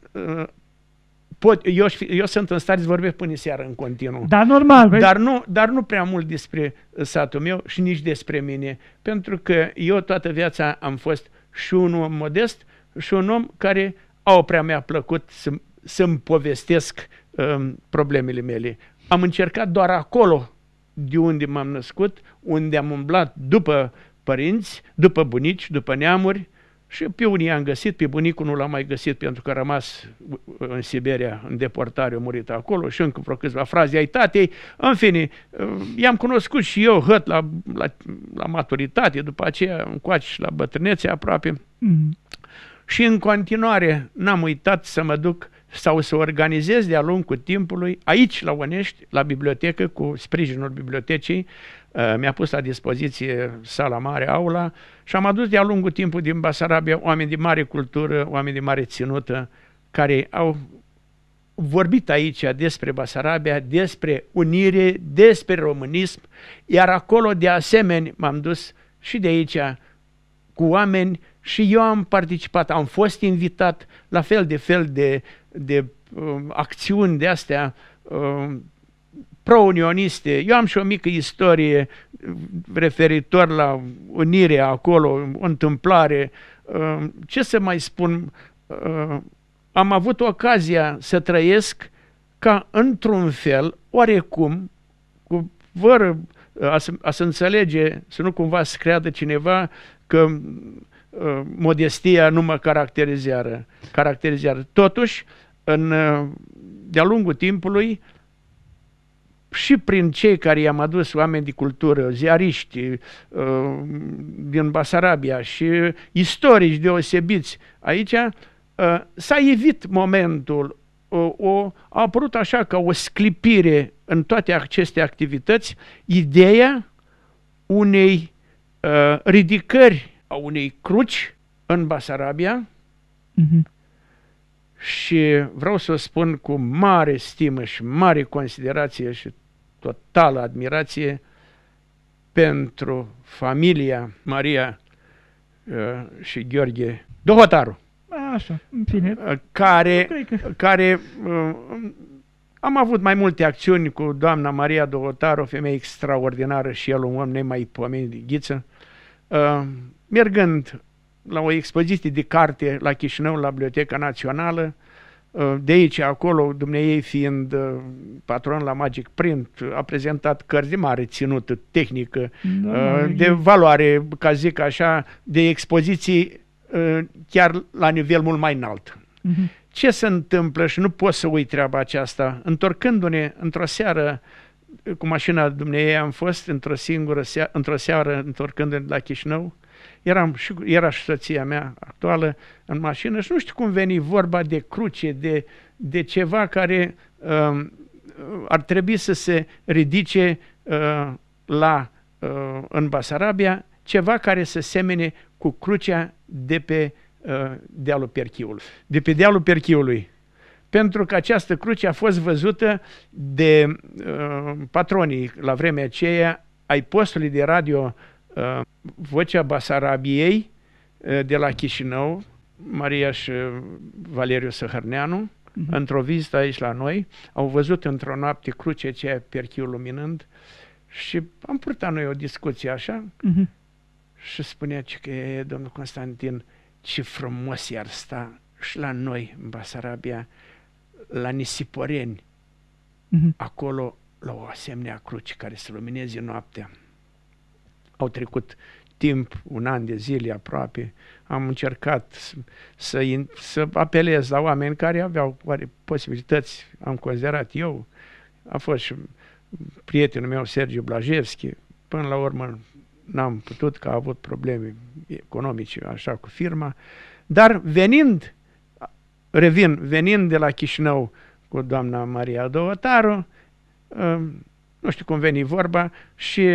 eu sunt în stare să vorbesc până seară în continuu. Da, normal. Dar nu prea mult despre satul meu și nici despre mine, pentru că eu toată viața am fost și un om modest și un om care prea mi-a plăcut să-mi povestesc problemele mele. Am încercat doar acolo de unde m-am născut, unde am umblat după părinți, după bunici, după neamuri și pe unii am găsit, pe bunicul nu l-am mai găsit pentru că a rămas în Siberia, în deportare, a murit acolo și încă vreo câțiva fraze ai tatei. În fine, i-am cunoscut și eu hăt la maturitate, după aceea încoace și la bătrânețe aproape. Și în continuare n-am uitat să mă duc sau să organizez de-a lungul timpului, aici la Onești, la bibliotecă, cu sprijinul bibliotecii, mi-a pus la dispoziție sala mare, aula, și am adus de-a lungul timpului din Basarabia oameni de mare cultură, oameni de mare ținută, care au vorbit aici despre Basarabia, despre unire, despre românism, iar acolo de asemenea m-am dus și de aici cu oameni și eu am participat, am fost invitat la fel de acțiuni de astea pro-unioniste. Eu am și o mică istorie referitor la unire acolo, o întâmplare. Ce să mai spun? Am avut ocazia să trăiesc ca într-un fel, oarecum, fără a se înțelege, să nu cumva să creadă cineva că modestia nu mă caracterizează. Totuși, de-a lungul timpului, și prin cei care i-am adus, oameni de cultură, ziariști din Basarabia și istorici deosebiți aici, s-a evit momentul, a apărut așa ca o sclipire în toate aceste activități, ideea unei ridicări a unei cruci în Basarabia și vreau să o spun cu mare stimă și mare considerație și totală admirație pentru familia Maria și Gheorghe Dohotaru. Așa, în fine. Care am avut mai multe acțiuni cu doamna Maria Dohotaru, o femeie extraordinară și el un om nemaipomenit de ghiță, mergând la o expoziție de carte la Chișinău, la Biblioteca Națională, de aici, acolo, dumneiei fiind patron la Magic Print, a prezentat cărți de mare ținută tehnică, de valoare, ca zic așa, de expoziții chiar la nivel mult mai înalt. Ce se întâmplă și nu pot să uit treaba aceasta, întorcându-ne într-o seară, cu mașina dumneiei am fost, într-o seară, întorcându-ne la Chișinău, era și soția mea actuală în mașină și nu știu cum veni vorba de cruce, de ceva care ar trebui să se ridice în Basarabia, ceva care să semene cu crucea de pe dealul Perchiului. De pe dealul Perchiului. Pentru că această cruce a fost văzută de patronii la vremea aceea ai postului de radio Vocea Basarabiei de la Chișinău, Maria și Valeriu Săhărneanu, într-o vizită aici la noi, au văzut într-o noapte cruce aceea, Perchiul luminând, și am purtat noi o discuție așa și spunea că domnul Constantin, ce frumos i-ar sta și la noi în Basarabia, la Nisiporeni, acolo la o asemenea cruce care să lumineze noaptea. Au trecut timp, un an de zile aproape, am încercat să apelez la oameni care aveau posibilități, am considerat eu, a fost și prietenul meu Sergiu Blajevski, până la urmă n-am putut, că a avut probleme economice așa cu firma, dar venind de la Chișinău cu doamna Maria Dohotaru, nu știu cum veni vorba și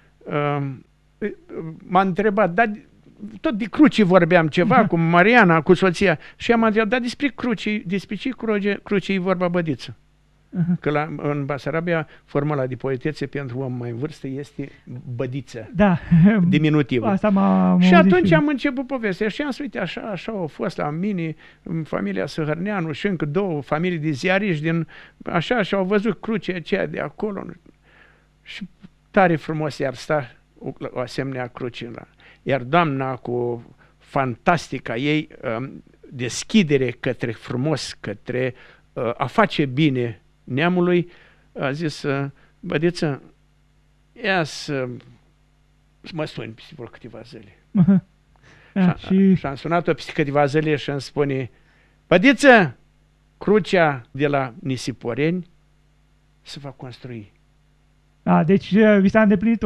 m-a întrebat, dar tot de cruci vorbeam ceva cu Mariana, cu soția, și am întrebat, dar despre ce cruci e vorba, bădiță? Că în Basarabia formula de poetețe pentru om mai în vârstă este bădiță, diminutivă. Asta și atunci am început povestea și am spus, uite, așa au fost la mine, în familia Săhărneanu și încă două familii de ziariști din așa și au văzut crucea aceea de acolo. Și tare frumos i-ar sta o asemenea cruce. Iar doamna, cu fantastica ei deschidere către frumos, către a face bine neamului, a zis, bădiță, ia să mă suni peste câteva zile. Și am sunat-o peste câteva zile și îmi spune, bădiță, crucea de la Nisiporeni se va construi. Deci vi s-a îndeplinit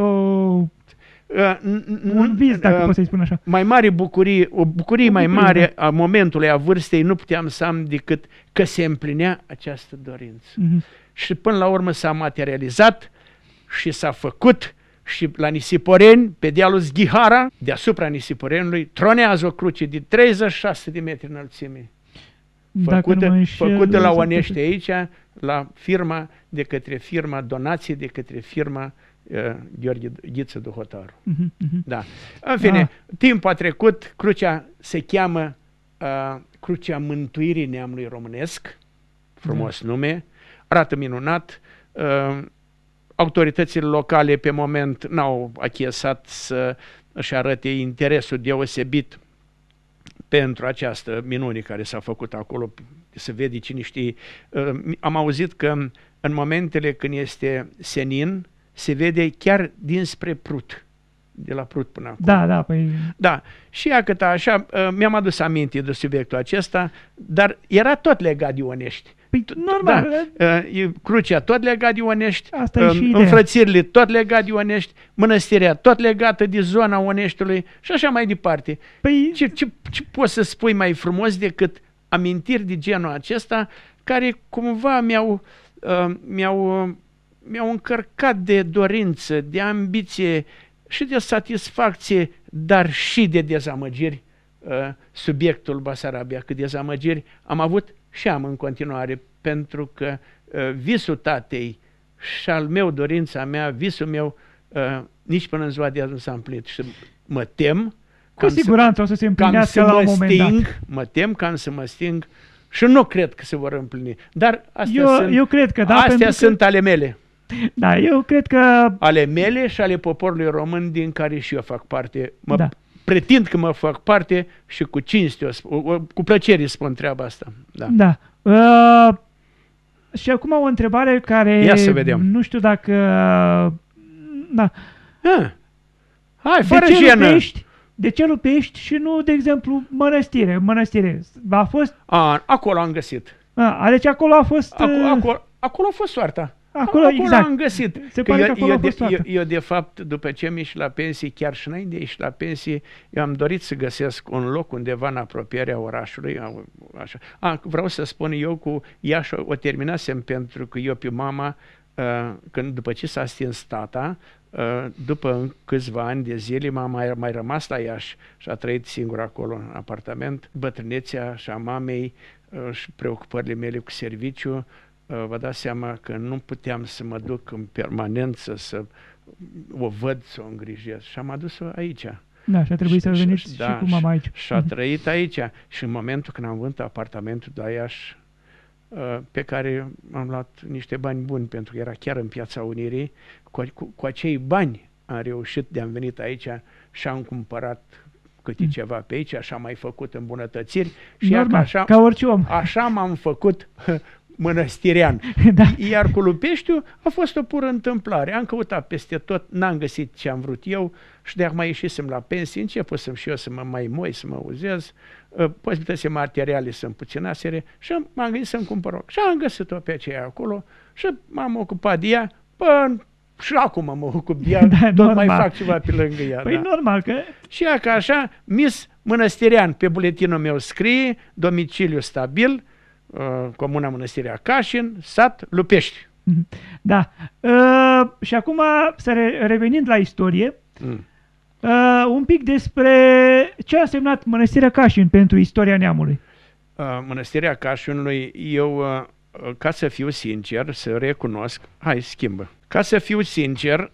un vis, dacă pot să-i spun așa. Mai mare bucurie, o bucurie mai mare a momentului, a vârstei, nu puteam să am decât că se împlinea această dorință. Și până la urmă s-a materializat și s-a făcut și la Nisiporeni, pe dealul Zghihara, deasupra Nisiporenului, tronează o cruce de 36 de metri înălțime. făcută la Onești aici, la firma, donație de către firma Gheorghe Ghiță Duhotaru. Da. În fine, timpul a trecut, crucea se cheamă Crucea Mântuirii Neamului Românesc, frumos nume, arată minunat. Autoritățile locale pe moment n-au achiesat să își arate interesul deosebit pentru această minune care s-a făcut acolo, să vede cine știe. Am auzit că în momentele când este senin, se vede chiar dinspre Prut, de la Prut până acolo. Da, și iată așa, mi-am adus aminte de subiectul acesta, dar era tot legat de Onești. Păi, normal. Da, crucea tot legat de Onești, înfrățirile tot legat de Onești, mănăstirea tot legată de zona Oneștiului și așa mai departe. Păi, ce poți să spui mai frumos decât amintiri de genul acesta, care cumva mi-au încărcat de dorință, de ambiție și de satisfacție, dar și de dezamăgiri, subiectul Basarabia, că dezamăgiri am avut și am în continuare, pentru că visul tatei și al meu, dorința mea, visul meu, nici până în ziua de azi nu s-a împlinit și mă tem cu siguranță o să se împlinească la un moment dat. Mă tem cam să mă sting și nu cred că se vor împlini. Dar eu cred că da, astea sunt ale mele. Da, eu cred că... Ale mele și ale poporului român din care și eu fac parte. Pretind că mă fac parte și cu cinste, cu plăcere spun treaba asta. Da. Și acum o întrebare care... Ia să vedem. Nu știu dacă... Da. Hai, fără jenă. De ce lupești și nu, de exemplu, mănăstire? A fost... Acolo am găsit. Deci acolo a fost... Acolo a fost soarta. Acolo exact. Am găsit. Se pare că acolo a fost soarta. Eu, de fapt, după ce am ieșit la pensie, chiar și înainte de ieși la pensie, eu am dorit să găsesc un loc undeva în apropierea orașului. Așa. Vreau să spun, eu cu Iași o terminasem, pentru că eu pe mama, după ce s-a stins tata, după câțiva ani de zile m-am mai rămas la Iași și a trăit singur acolo în apartament. Bătrânețea și a mamei și preocupările mele cu serviciu, vă dați seama că nu puteam să mă duc în permanență să o văd, să o îngrijesc. Și am adus-o aici. Da, și a trebuit să veniți și cu mama aici. Și a trăit aici. Și în momentul când am vândut apartamentul de la Iași, pe care am luat niște bani buni, pentru că era chiar în Piața Unirii, cu acei bani am reușit de am venit aici și am cumpărat câte ceva pe aici, așa am mai făcut îmbunătățiri. Și normal, ca orice om. Așa m-am făcut mănăstirean. Da. Iar cu Lupeștiu a fost o pură întâmplare. Am căutat peste tot, n-am găsit ce am vrut eu și de acum ieșisem la pensie, începusem și eu să mă mai moi, să mă uzez, posibilitățile materiale să împuținasere și m-am gândit să-mi cumpăr o. Și am găsit-o pe aceea acolo și m-am ocupat de ea până și acum mă ocup de ea, tot mai fac ceva pe lângă ea. Păi normal că... Și ea ca așa, Miss Mănăstirean, pe buletinul meu scrie, domiciliu stabil, Comuna Mănăstirea Cașin, sat Lupești. Da. Și acum, revenind la istorie, un pic despre ce a însemnat Mănăstirea Cașin pentru istoria neamului. Mănăstirea Cașinului, eu, ca să fiu sincer, să recunosc, ca să fiu sincer,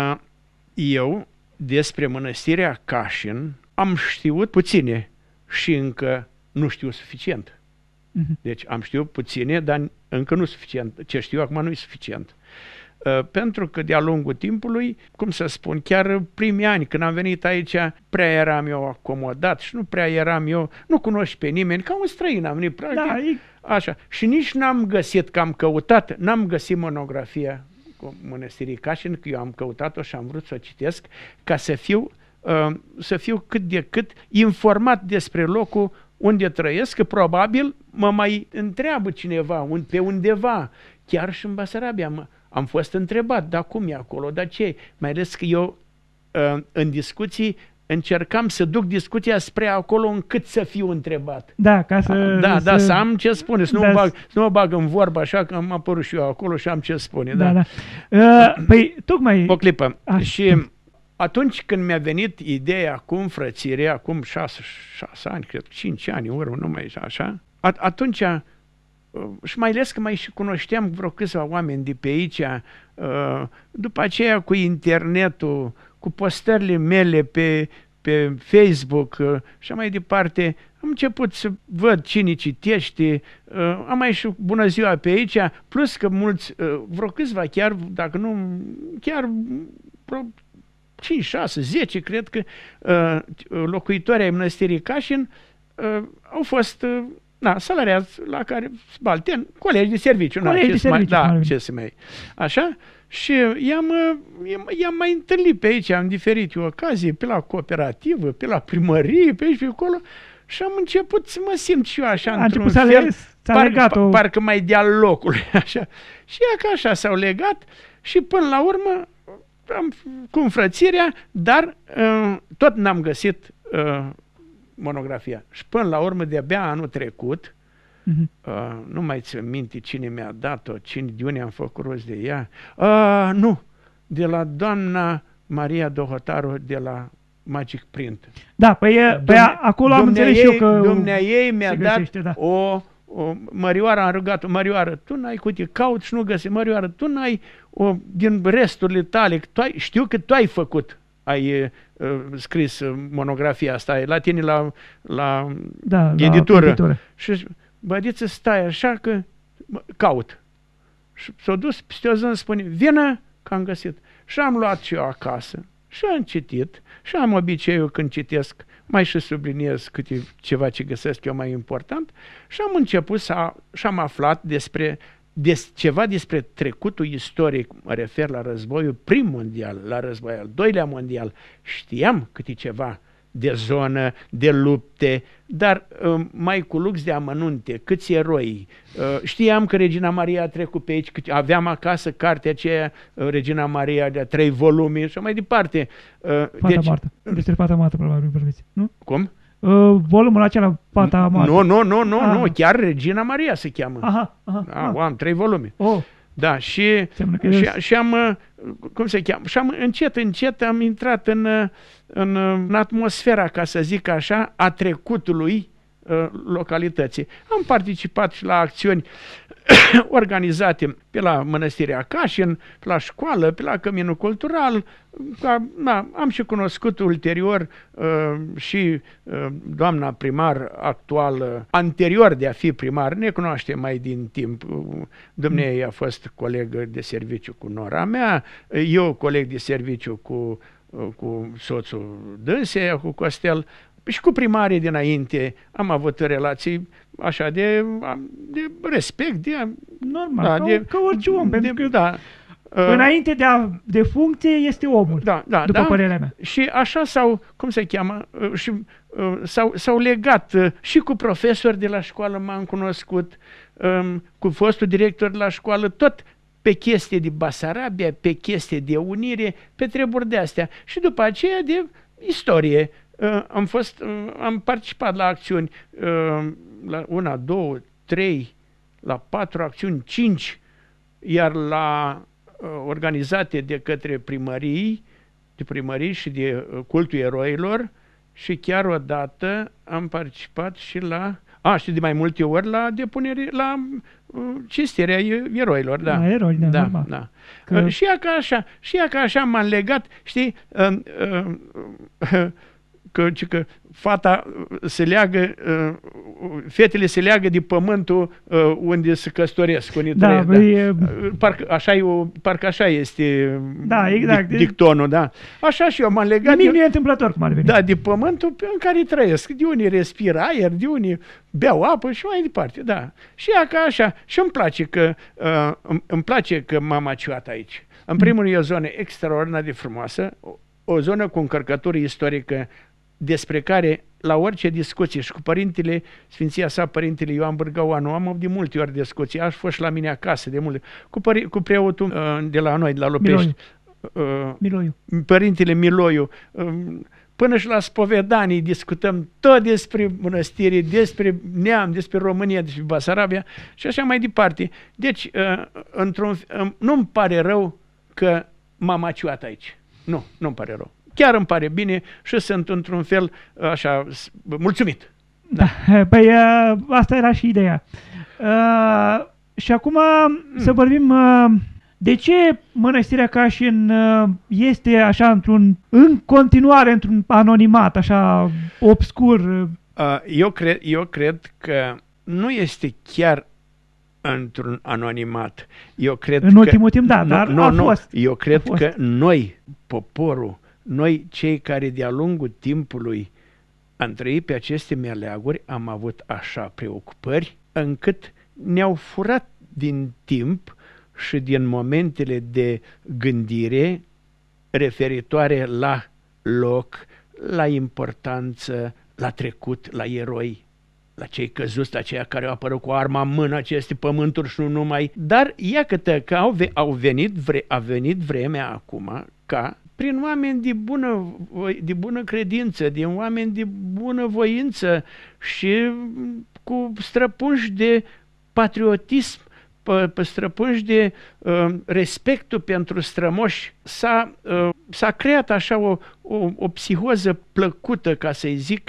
eu despre Mănăstirea Cașin am știut puține și încă nu știu suficient. Deci am știut puține, dar încă nu suficient. Ce știu acum nu e suficient. Pentru că de-a lungul timpului, cum să spun, chiar primii ani când am venit aici, prea eram eu acomodat și nu prea eram eu, nu cunoști pe nimeni, ca un străin am venit, practic, așa. Și nici n-am găsit, că am căutat, n-am găsit monografia cu Mănăstirii Cașin, că eu am căutat-o și am vrut să o citesc, ca să fiu cât de cât informat despre locul unde trăiesc, că probabil mă mai întreabă cineva pe undeva, chiar și în Basarabia am fost întrebat, dar cum e acolo, dar ce? Mai ales că eu în discuții încercam să duc discuția spre acolo încât să fiu întrebat. Da, ca să... să am ce spune, să nu mă bag în vorbă așa, că am apărut și eu acolo și am ce spune. Da. Păi, tocmai... O clipă. Și atunci când mi-a venit ideea cu înfrățirea, acum 6 ani, cred, 5 ani, urmă, numai așa, atunci, și mai ales că mai și cunoșteam vreo câțiva oameni de pe aici, după aceea cu internetul, cu postările mele pe Facebook și mai departe, am început să văd cine citește, am mai și bună ziua pe aici, plus că mulți, vreo câțiva chiar, dacă nu, chiar 5, 6, 10, cred că locuitorii ai Mănăstirii Cașin au fost salariați la care balten, colegi de serviciu, ce să mai așa, și i-am mai întâlnit pe aici, în diferite ocazii, pe la cooperativă, pe la primărie, pe aici, pe acolo, și am început să mă simt și eu așa, într-un fel, parcă mai de-a locului, așa. Și ea că așa s-au legat și până la urmă am cu înfrățirea, dar tot n-am găsit monografia. Și până la urmă, de-abia anul trecut, nu mai țin minte cine mi-a dat-o, de unde am făcut rost de ea, nu, de la doamna Maria Dohotaru de la Magic Print. Da, acolo am înțeles și eu că dumnea ei mi-a dat o Mărioară, am rugat-o, Mărioară, tu n-ai, uite, caut și nu găsi, Mărioară, tu n-ai din resturile tale, știu că tu ai făcut, ai scris monografia asta, la tine la editură. Și bădiță, stai așa că caut. Și s-a dus peste o zi, îmi spune, vină că am găsit. Și am luat și eu acasă și am citit și am obiceiul când citesc, mai și subliniez câte ceva ce găsesc eu mai important și am început și am aflat ceva despre trecutul istoric, mă refer la războiul prim mondial, la războiul al doilea mondial. Știam câte ceva de zonă, de lupte, dar mai cu lux de amănunte, câți eroi. Știam că Regina Maria a trecut pe aici, aveam acasă cartea aceea, Regina Maria, de 3 volume și mai departe. Fata Marta. Despre Fata Marta, probabil, vorbiți, nu? Cum? Volumul acela, Fata Marta. Nu, chiar Regina Maria se cheamă. Am 3 volume. Da, și am, cum se cheamă, și am încet am intrat în atmosfera, ca să zic așa, a trecutului localității. Am participat și la acțiuni organizate pe la Mănăstirea Cașin, pe la școală, pe la Căminul Cultural. Am și cunoscut ulterior și doamna primar actuală, anterior de a fi primar, ne cunoaște mai din timp. Dumnezeu a fost coleg de serviciu cu nora mea, eu coleg de serviciu cu soțul dânsei, cu Costel, și cu primarii dinainte am avut relații așa de respect, normal, ca orice om, pentru că înainte de funcție este omul, după părerea mea. Și așa s-au legat și cu profesori de la școală m-am cunoscut, cu fostul director de la școală, tot pe chestie de Basarabia, pe chestie de unire, pe treburi de astea. Și după aceea de istorie. Am participat la acțiuni, la 1, 2, 3, la 4 acțiuni, 5, iar la organizate de către primării și de cultul eroilor, și chiar odată am participat și și de mai multe ori la depunere, la cinstirea eroilor, da. La eroi, da. Și ea ca așa m-am legat, știi, că fata se leagă, fetele se leagă de pământul unde se căsătoresc. Parcă așa este dictonul, da. Așa și eu m-am legat. Nimic nu e întâmplător, cum ar veni. Da, de pământul în care trăiesc. De unii respiră aer, de unii beau apă și mai departe, da. Și ea ca așa. Și îmi place că m-am aciuat aici. În primul rând e o zonă extraordinar de frumoasă, o zonă cu încărcătură istorică despre care, la orice discuție, și cu părintele, Sfinția sa, părintele Ioan Bârgăuanu, am avut de multe ori discuții, aș fost la mine acasă de multe, cu preotul de la noi, de la Lupești, Miloiu. Părintele Miloiu, până și la spovedanii discutăm tot despre mănăstiri, despre neam, despre România, despre Basarabia și așa mai departe. Deci, nu-mi pare rău că m-am aciuat aici. Nu-mi pare rău. Chiar îmi pare bine și sunt într-un fel așa mulțumit. Da. Păi asta era și ideea. Și acum să vorbim de ce Mănăstirea Cașin este așa în continuare într-un anonimat, așa obscur. Eu cred că nu este chiar într-un anonimat. Eu cred în ultimul timp, da, dar a fost. Eu cred că noi, poporul, noi cei care de-a lungul timpului am trăit pe aceste meleaguri, am avut așa preocupări încât ne-au furat din timp și din momentele de gândire referitoare la loc, la importanță, la trecut, la eroi, la cei căzuți, la cei care au apărut cu arma în mână aceste pământuri și nu numai. Dar iată că a venit vremea acum ca prin oameni de bună credință, din oameni de bună voință și cu străpunși de patriotism, străpunși de respectul pentru strămoși, s-a creat așa o psihoză plăcută, ca să-i zic,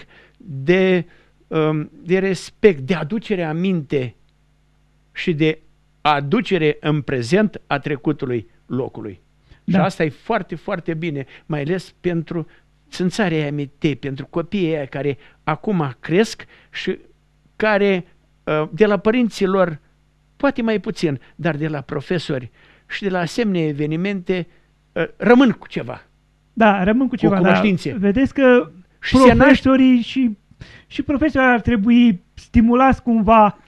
de respect, de aducere aminte și de aducere în prezent a trecutului locului. Da. Și asta e foarte, foarte bine, mai ales pentru țânțarii aia mitei, pentru copiii aia care acum cresc și care de la părinții lor, poate mai puțin, dar de la profesori și de la asemenea evenimente rămân cu ceva. Da, rămân cu ceva, dar vedeți că și profesorii și profesorii ar trebui stimulați cumva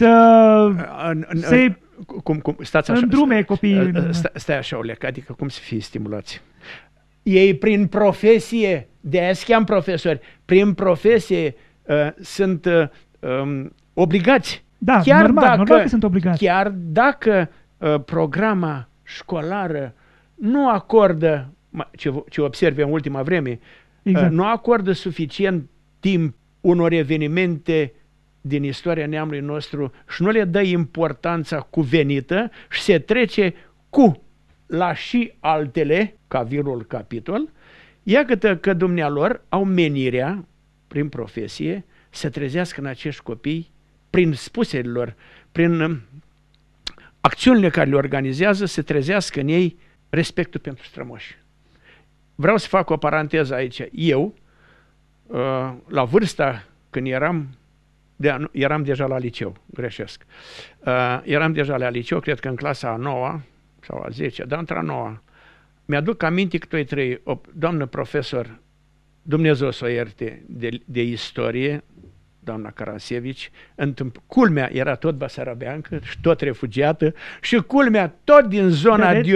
să stați așa, îndrume copiii. Stai așa, Oleca, adică cum să fie stimulați? Ei prin profesie, de-aia se cheamă profesori, prin profesie sunt obligați. Da, chiar normal că sunt obligați. Chiar dacă programa școlară nu acordă, ce observe în ultima vreme, exact, nu acordă suficient timp unor evenimente din istoria neamului nostru și nu le dă importanța cuvenită și se trece la și altele, ca virul capitol, iată că dumnealor au menirea, prin profesie, să trezească în acești copii, prin spusele lor, prin acțiunile care le organizează, să trezească în ei respectul pentru strămoși. Vreau să fac o paranteză aici. Eu, la vârsta când eram deja la liceu, greșesc. Eram deja la liceu, cred că în clasa a 9-a sau a 10-a, dar între a 9-a. Mi-aduc aminte că toi trei, o doamnă profesor, Dumnezeu să o ierte, de istorie, doamna Carasevici, culmea era tot basarabeancă și tot refugiată și culmea tot din zona de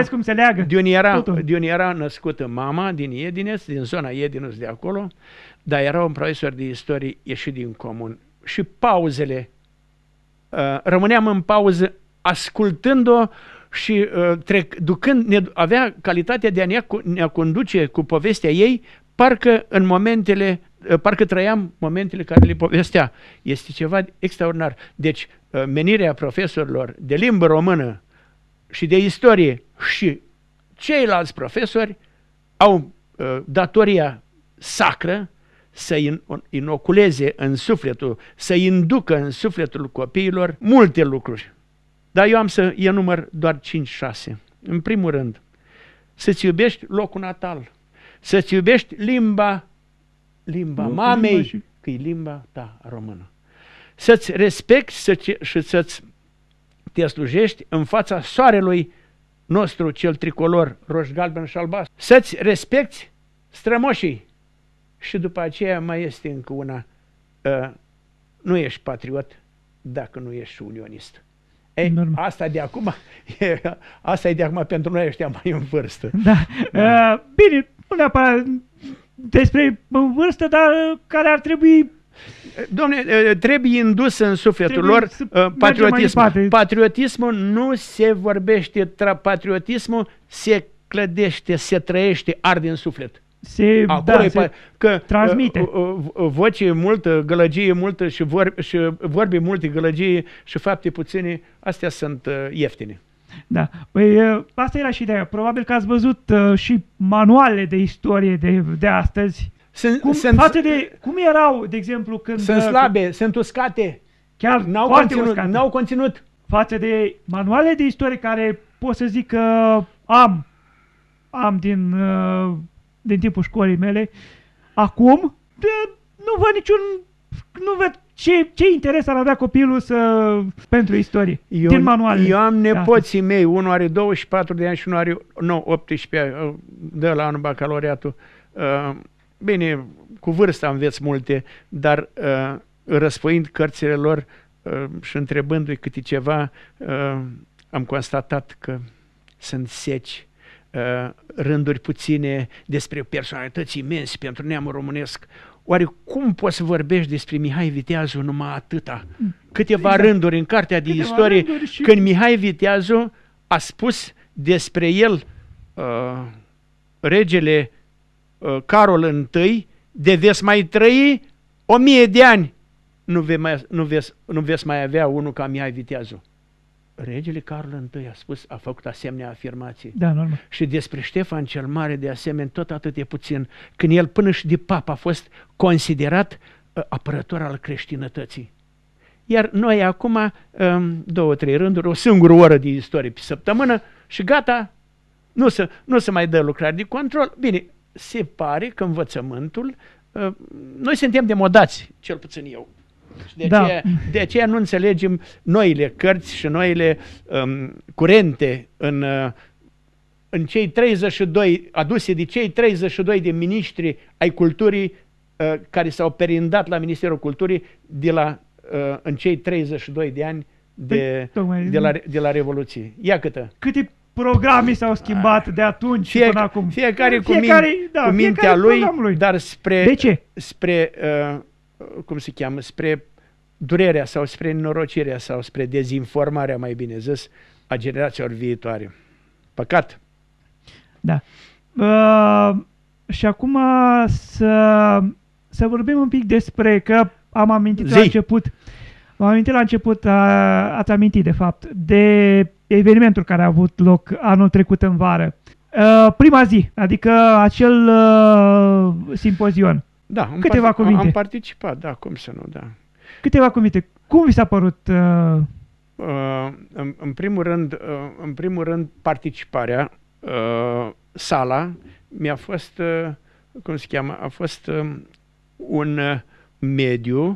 unde era născută mama, din Iedinez, din zona Iedinez de acolo, dar era un profesor de istorie ieșit din comun. Și pauzele, rămâneam în pauză ascultând-o și avea calitatea de a ne conduce cu povestea ei, parcă trăiam momentele care le povestea. Este ceva extraordinar. Deci, menirea profesorilor de limbă română și de istorie și ceilalți profesori au datoria sacră să inoculeze în sufletul, să inducă în sufletul copiilor multe lucruri. Dar eu am să enumăr doar 5-6. În primul rând, să-ți iubești locul natal, să-ți iubești limba mamei, că e limba ta română. Să-ți respecti și să-ți te slujești în fața soarelui nostru cel tricolor, roș, galben și albastru. Să-ți respecti strămoșii. Și după aceea mai este încă una, nu ești patriot dacă nu ești unionist. Ei, asta e de acum pentru noi ăștia mai în vârstă. Da. Bine, nu neapărat despre vârstă, dar care ar trebui... Dom'le, trebuie indus în sufletul lor patriotismul. Patriotismul nu se vorbește, patriotismul se clădește, se trăiește, arde în suflet. Se transmite. Voce multă, gălăgie multă și vorbe multe, gălăgie și fapte puține, astea sunt ieftine. Da. Păi, asta era și ideea. Probabil că ați văzut și manualele de istorie de astăzi. Cum erau, de exemplu, când... Sunt slabe, sunt uscate, chiar n-au conținut. Față de manuale de istorie care pot să zic că am din timpul școlii mele, acum nu văd ce interes ar avea copilul pentru istorie, din manuale. Eu am nepoții mei, unul are 24 de ani și unul are 18, dă la anul bacalaureatul. Bine, cu vârsta înveți multe, dar răsfoind cărțile lor și întrebându-i câte ceva, am constatat că sunt seci, rânduri puține despre personalități imense pentru neamul românesc. Oare cum poți să vorbești despre Mihai Viteazu numai atâta? Câteva rânduri în cartea de istorie, când Mihai Viteazu a spus despre el, regele Carol I, de veți mai trăi 1000 de ani, nu veți mai avea unul ca Mihai Viteazu. Regele Carol I a făcut asemenea afirmații. Da, normal. Și despre Ștefan cel Mare, de asemenea, tot atât de puțin, când el până și de pap a fost considerat apărător al creștinătății. Iar noi acum, 2-3 rânduri, o singură oră de istorie pe săptămână și gata, nu se mai dă lucrare de control. Bine, se pare că învățământul, noi suntem demodați, cel puțin eu. De aceea nu înțelegem noile cărți și noile curente în cei 32, aduse de cei 32 de miniștri ai culturii care s-au perindat la Ministerul Culturii în cei 32 de ani de la Revoluție. Ia câtă! Câte programe s-au schimbat de atunci până acum? Fiecare cu mintea lui, dar spre cum se cheamă, spre durerea sau spre nenorocirea sau spre dezinformarea, mai bine zis, a generațiilor viitoare. Păcat. Da. Și acum să vorbim un pic despre, că am amintit la început, ați amintit de fapt, de evenimentul care a avut loc anul trecut în vară. Prima zi, adică acel simpozion. Da, câteva cuvinte. Am participat, da, cum să nu, da. Câteva cuvinte. Cum vi s-a părut? În primul rând, participarea, sala, mi-a fost, cum se cheamă, a fost un mediu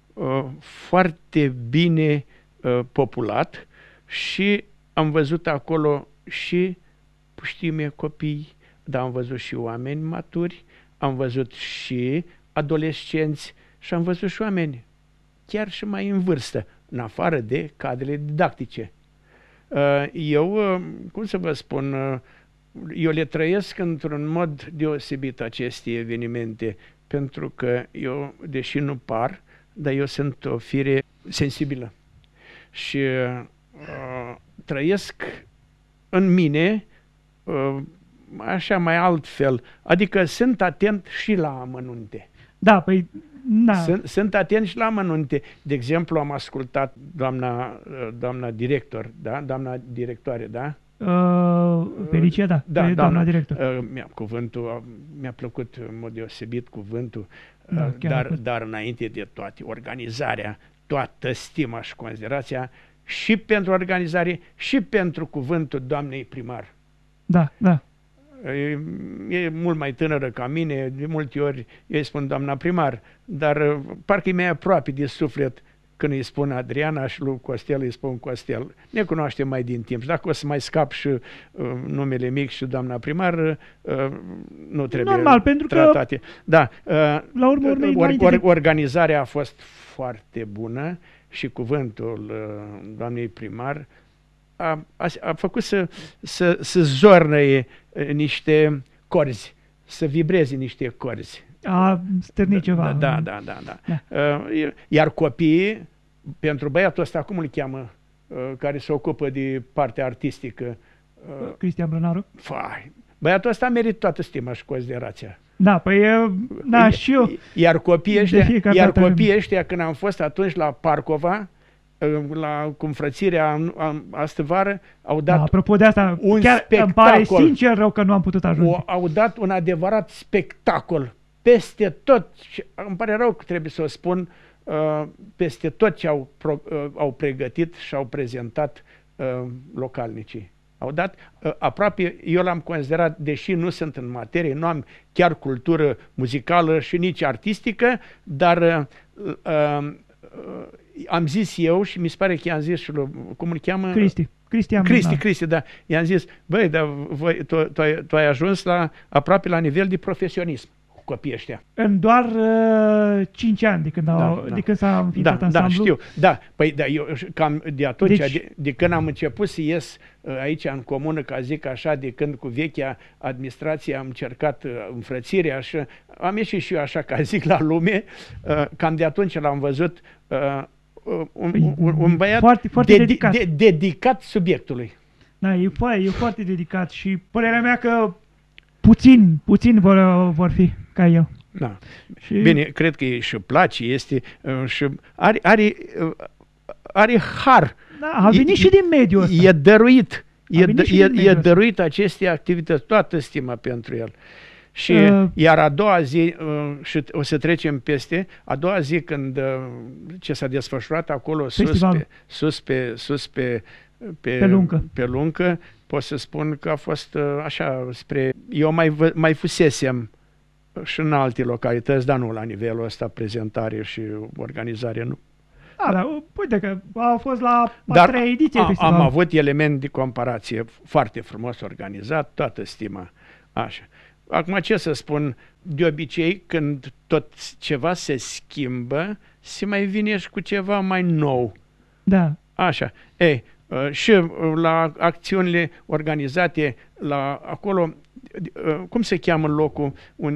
foarte bine populat și am văzut acolo și puștime copii, dar am văzut și oameni maturi, am văzut și adolescenți și am văzut și oameni chiar și mai în vârstă, în afară de cadrele didactice. Eu, cum să vă spun, eu le trăiesc într-un mod deosebit aceste evenimente, pentru că eu, deși nu par, dar eu sunt o fire sensibilă și trăiesc în mine așa mai altfel, adică sunt atent și la amănunte. Da, păi, da. Sunt atent și la amănunte. De exemplu, am ascultat doamna director, da? Doamna directoare, da? Felicia, da, doamna director. Mi-a plăcut în mod deosebit cuvântul, da, dar înainte de toate, organizarea, toată stima și considerația și pentru organizare și pentru cuvântul doamnei primar. Da, da. E mult mai tânără ca mine, de multe ori eu îi spun doamna primar, dar parcă e mai aproape de suflet când îi spun Adriana și lui Costel îi spun Costel. Ne cunoaștem mai din timp și dacă o să mai scap și numele mic și doamna primar, nu trebuie normal, pentru tratate. Că da, la urmă, organizarea a fost foarte bună și cuvântul doamnei primar a făcut să zornăie niște corzi, să vibreze niște corzi. A stârnit ceva. Da. Iar copiii, pentru băiatul ăsta, cum îl cheamă, care se ocupă de partea artistică? Cristian Brănaru? Băiatul ăsta a meritat toată stima și considerația. Da, păi da, și eu. Iar copiii ăștia, când am fost atunci la Parcova, la confrățirea astă vară, au dat apropo de asta, un chiar spectacol. Îmi pare sincer rău că nu am putut ajunge. Au dat un adevărat spectacol. peste tot, și îmi pare rău că trebuie să o spun, peste tot ce au pregătit și au prezentat localnicii. Au dat, aproape, eu l-am considerat, deși nu sunt în materie, nu am chiar cultură muzicală și nici artistică, dar am zis eu și mi se pare că i-am zis și cum îl cheamă? Cristi, da. I-am zis, băi, dar tu ai ajuns aproape la nivel de profesionism cu copiii ăștia. În doar 5 ani de când s-a înființat ansamblu. Da, știu. Da, păi da, eu cam de atunci, deci, de când am început să ies aici în comună, ca zic așa, de când cu vechea administrație am încercat înfrățirea și am ieșit și eu așa, ca zic, la lume, cam de atunci l-am văzut un băiat foarte dedicat subiectului. Da, e foarte dedicat și părerea mea că puțini vor fi ca el. Da. Și... Bine, cred că și place, este și are har. Da, a venit și din mediul ăsta. E dăruit. E dăruit aceste activități, toată stima pentru el. Și iar a doua zi, și o să trecem peste, a doua zi când ce s-a desfășurat acolo sus pe Luncă, pot să spun că a fost așa spre... Eu mai fusesem și în alte localități, dar nu la nivelul ăsta, prezentare și organizare, nu. Da, uite că a fost la a treia ediție festival. Am avut element de comparație foarte frumos organizat, toată stima, așa. Acum ce să spun, de obicei când tot ceva se schimbă, se mai vine și cu ceva mai nou. Da. Așa. Ei, și la acțiunile organizate la acolo, cum se cheamă locul,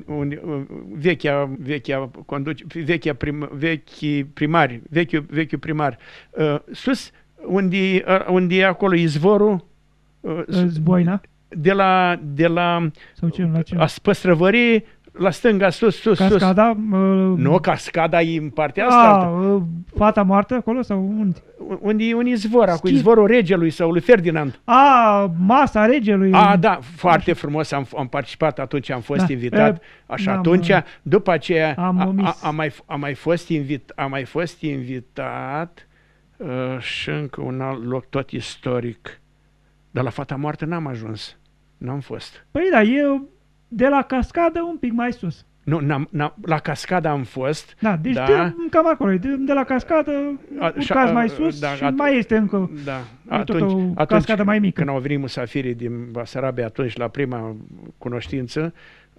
vechiul primar, sus, unde e acolo izvorul, Zboina? de la Păstrăvării la stânga, sus. Cascada? Nu, Cascada e în partea asta. Fata moartă acolo sau unde? Unde e un izvor, cu izvorul regelui sau lui Ferdinand. Masa regelui. Da, foarte frumos, am participat atunci, am fost invitat. Așa, atunci, după aceea, am mai fost invitat și încă un alt loc tot istoric. Dar la Fata moartă n-am ajuns. N-am fost. Păi da, eu de la Cascadă un pic mai sus. Nu, la Cascada am fost. Da, deci cam acolo. De la Cascadă urcați mai sus și mai este încă atunci, Cascada mai mică. Când au venit musafirii din Basarabia atunci, la prima cunoștință,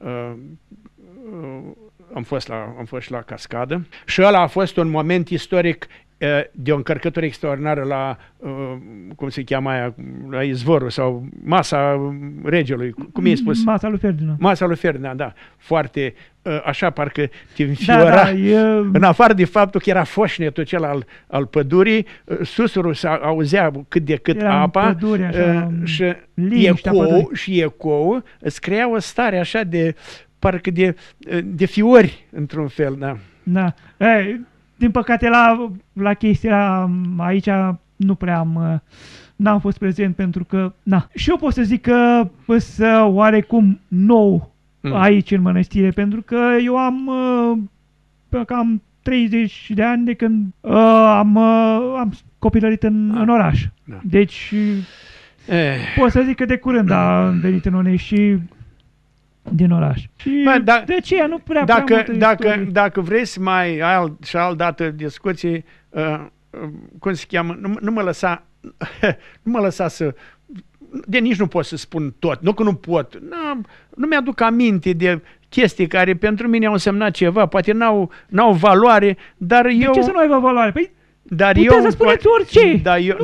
am fost și la Cascadă. Și ăla a fost un moment istoric de o încărcătură extraordinară la, cum se cheamă aia, la izvorul sau masa regelui, cum i-ai spus? Masa lui Ferdinand. Masa lui Ferdinand, da. Foarte, așa parcă te înfiora. În afară de faptul că era foșnetul cel al pădurii, susurul se auzea cât de cât era apa pădure, așa, și ecou îți crea o stare așa de, parcă de fiori, într-un fel, da. Da. Din păcate, la chestia aici nu prea n-am fost prezent pentru că, Și eu pot să zic că sunt oarecum nou aici în mănăstire, pentru că eu am cam 30 de ani de când am copilărit în oraș. Da. Deci, pot să zic că de curând am venit în Onești și din oraș. Și de aceea nu prea dacă vrei să mai ai și altă dată discuții, cum se cheamă, nu mă lăsa să... De nici nu pot să spun tot, nu că nu pot. Nu mi-aduc aminte de chestii care pentru mine au însemnat ceva, poate n-au valoare, dar eu... De ce să nu aibă valoare? Păi puteți să spuneți orice.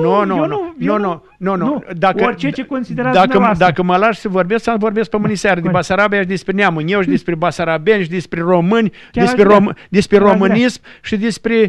Nu. Orice ce considerați dumneavoastră. Dacă mă lași să vorbesc, să vorbesc pe mâniseară de Basarabia și despre neamul eu și despre basarabeni și despre români, despre românism și despre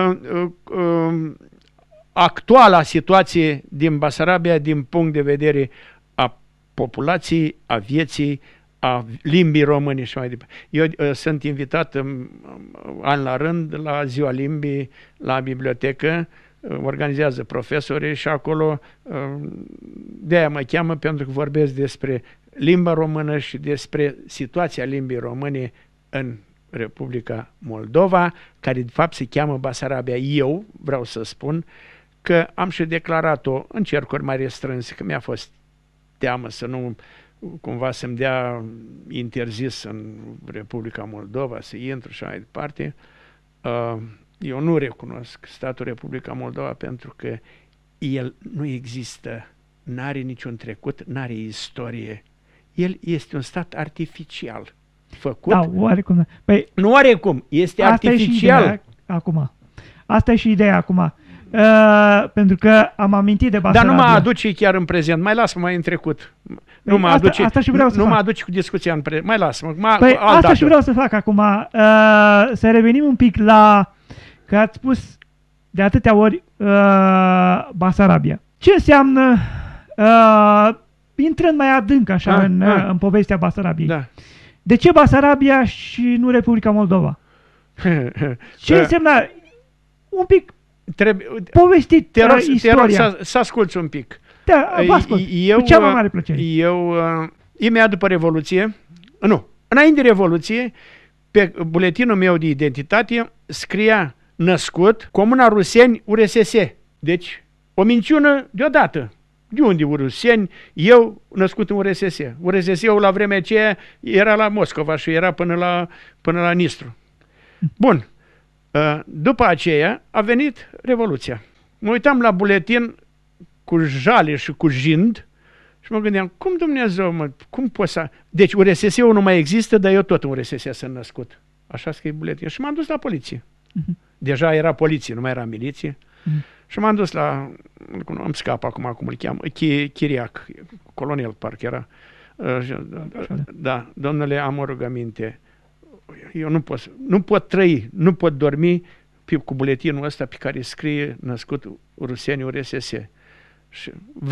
actuala situație din Basarabia din punct de vedere a populației, a vieții, a limbii române și mai departe. Eu sunt invitat an la rând la Ziua Limbii, la bibliotecă, organizează profesorii și acolo de-aia mă cheamă pentru că vorbesc despre limba română și despre situația limbii române în Republica Moldova, care de fapt se cheamă Basarabia. Eu vreau să spun că am și declarat-o în cercuri mai restrânse, că mi-a fost teamă să nu cumva să-mi dea interzis în Republica Moldova să intru și mai departe. Eu nu recunosc statul Republica Moldova pentru că el nu există, n-are niciun trecut, n-are istorie. El este un stat artificial făcut. Da, oarecum. Păi, nu oarecum, este artificial. Asta e și ideea acum. Pentru că am amintit de Basarabia. Dar nu mă aduce chiar în prezent, mai lasă-mă mai în trecut. Nu mă aduce, asta și vreau să nu fac. mă aduce cu discuția în prezent, mai lasă-mă. Păi asta și vreau să fac acum. Să revenim un pic la, că ați spus de atâtea ori Basarabia. Ce înseamnă, intrând mai adânc așa în povestea Basarabiei, Da. de ce Basarabia și nu Republica Moldova? Ce înseamnă un pic povestit istoria? Te rog să asculți un pic. Da, vă ascult. Cu cea mai mare plăcere. Eu, imediat după Revoluție, înainte de Revoluție, pe buletinul meu de identitate scria născut Comuna Ruseni, URSS. Deci, o minciună deodată. De unde Ruseni? Eu născut în URSS. URSS-ul la vremea aceea era la Moscova și era până la Nistru. Bun. După aceea a venit Revoluția. Mă uitam la buletin cu jale și cu jind și mă gândeam, cum Dumnezeu, cum poți să... Deci URSS-ul nu mai există, dar eu tot în URSS sunt născut. Așa scrie buletin. Și m-am dus la poliție. Deja era poliție, nu mai era miliție. Și m-am dus la, îmi scap acum cum îl cheamă, Chiriac, colonel parcă era. Da, domnule, am o rugăminte. Eu nu pot trăi, nu pot dormi cu buletinul ăsta pe care scrie născut Ruseni URSS. Și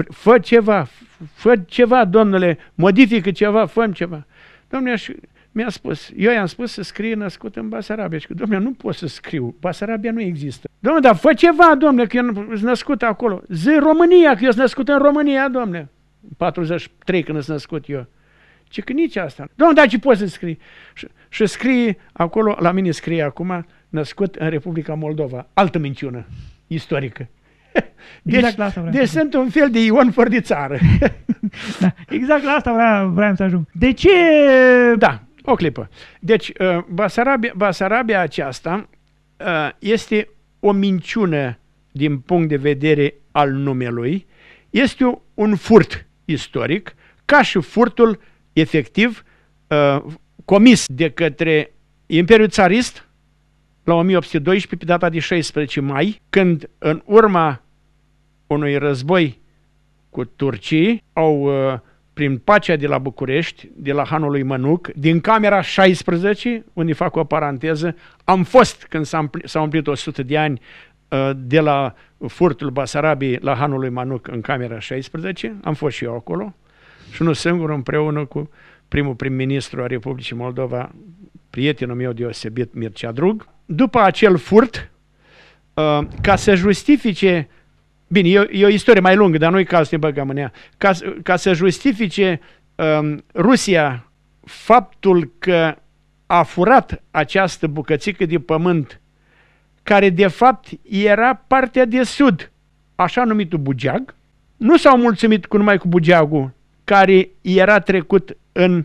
fă ceva, domnule, modifică ceva, fă-mi ceva. Domnule, mi-a spus, eu i-am spus să scrie născut în Basarabia. Și că, domnule, nu pot să scriu, Basarabia nu există. Domnule, dar fă ceva, domnule, că eu sunt născut acolo. Zi România, că eu sunt născut în România, domnule. 43 când sunt născut eu. Ce că nici asta. Domnule, dar ce poți să scrii? Și scrie acolo, la mine scrie acum, născut în Republica Moldova. Altă minciună istorică. Deci sunt un fel de Ion fără de țară. Da, exact la asta vreau să ajung. De ce? Da, o clipă. Deci, Basarabia aceasta este o minciună din punct de vedere al numelui. Este un furt istoric, ca și furtul efectiv comis de către Imperiul Țarist la 1812, pe data de 16 mai, când în urma unui război cu turcii au, prin pacea de la București, de la hanul lui Mănuc, din camera 16, unde fac o paranteză, am fost când s-au umplit 100 de ani de la furtul Basarabiei la hanul lui Mănuc în camera 16, am fost și eu acolo, și nu singur, împreună cu primul prim-ministru a Republicii Moldova, prietenul meu deosebit, Mircea Drug. După acel furt, ca să justifice, bine, e o istorie mai lungă, dar nu-i cazul să ne băgăm în ea, ca să justifice Rusia faptul că a furat această bucățică de pământ, care de fapt era partea de sud, așa numitul Bugeag, nu s-au mulțumit numai cu Bugeagul, care era trecut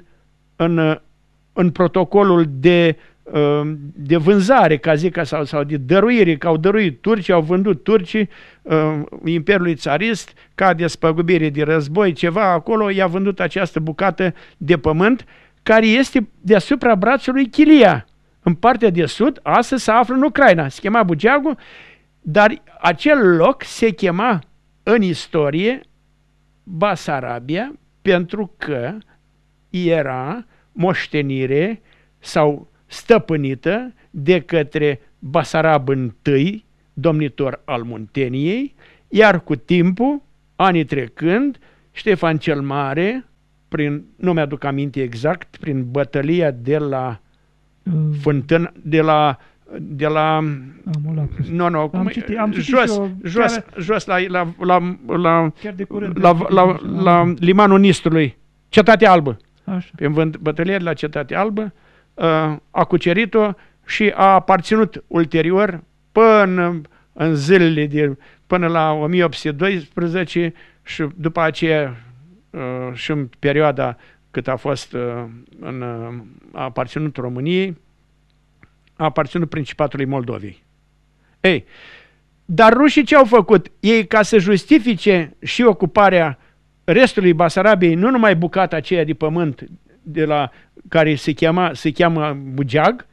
în protocolul de vânzare, ca zic, sau de dăruire, că au dăruit turcii, au vândut turcii Imperiului Țarist ca despăgubire de război, ceva acolo, i-a vândut această bucată de pământ care este deasupra brațului Chilia. În partea de sud, astăzi se află în Ucraina. Se chema Bugeagul, dar acel loc se chema în istorie Basarabia pentru că era moștenire sau stăpânită de către Basarab I, domnitor al Munteniei, iar cu timpul, anii trecând, Ștefan cel Mare, nu mi-aduc aminte exact, prin bătălia de la Fântână, jos la limanul Nistrului, Cetatea Albă. Așa. Pe bătălia de la Cetatea Albă, a cucerit-o și a aparținut ulterior până în zilele până la 1812 și după aceea și în perioada cât a fost a aparținut României, a aparținut Principatului Moldovei. Ei, dar rușii ce au făcut? Ei, ca să justifice și ocuparea restului Basarabiei, nu numai bucata aceea de pământ de la care se cheamă Bugeag,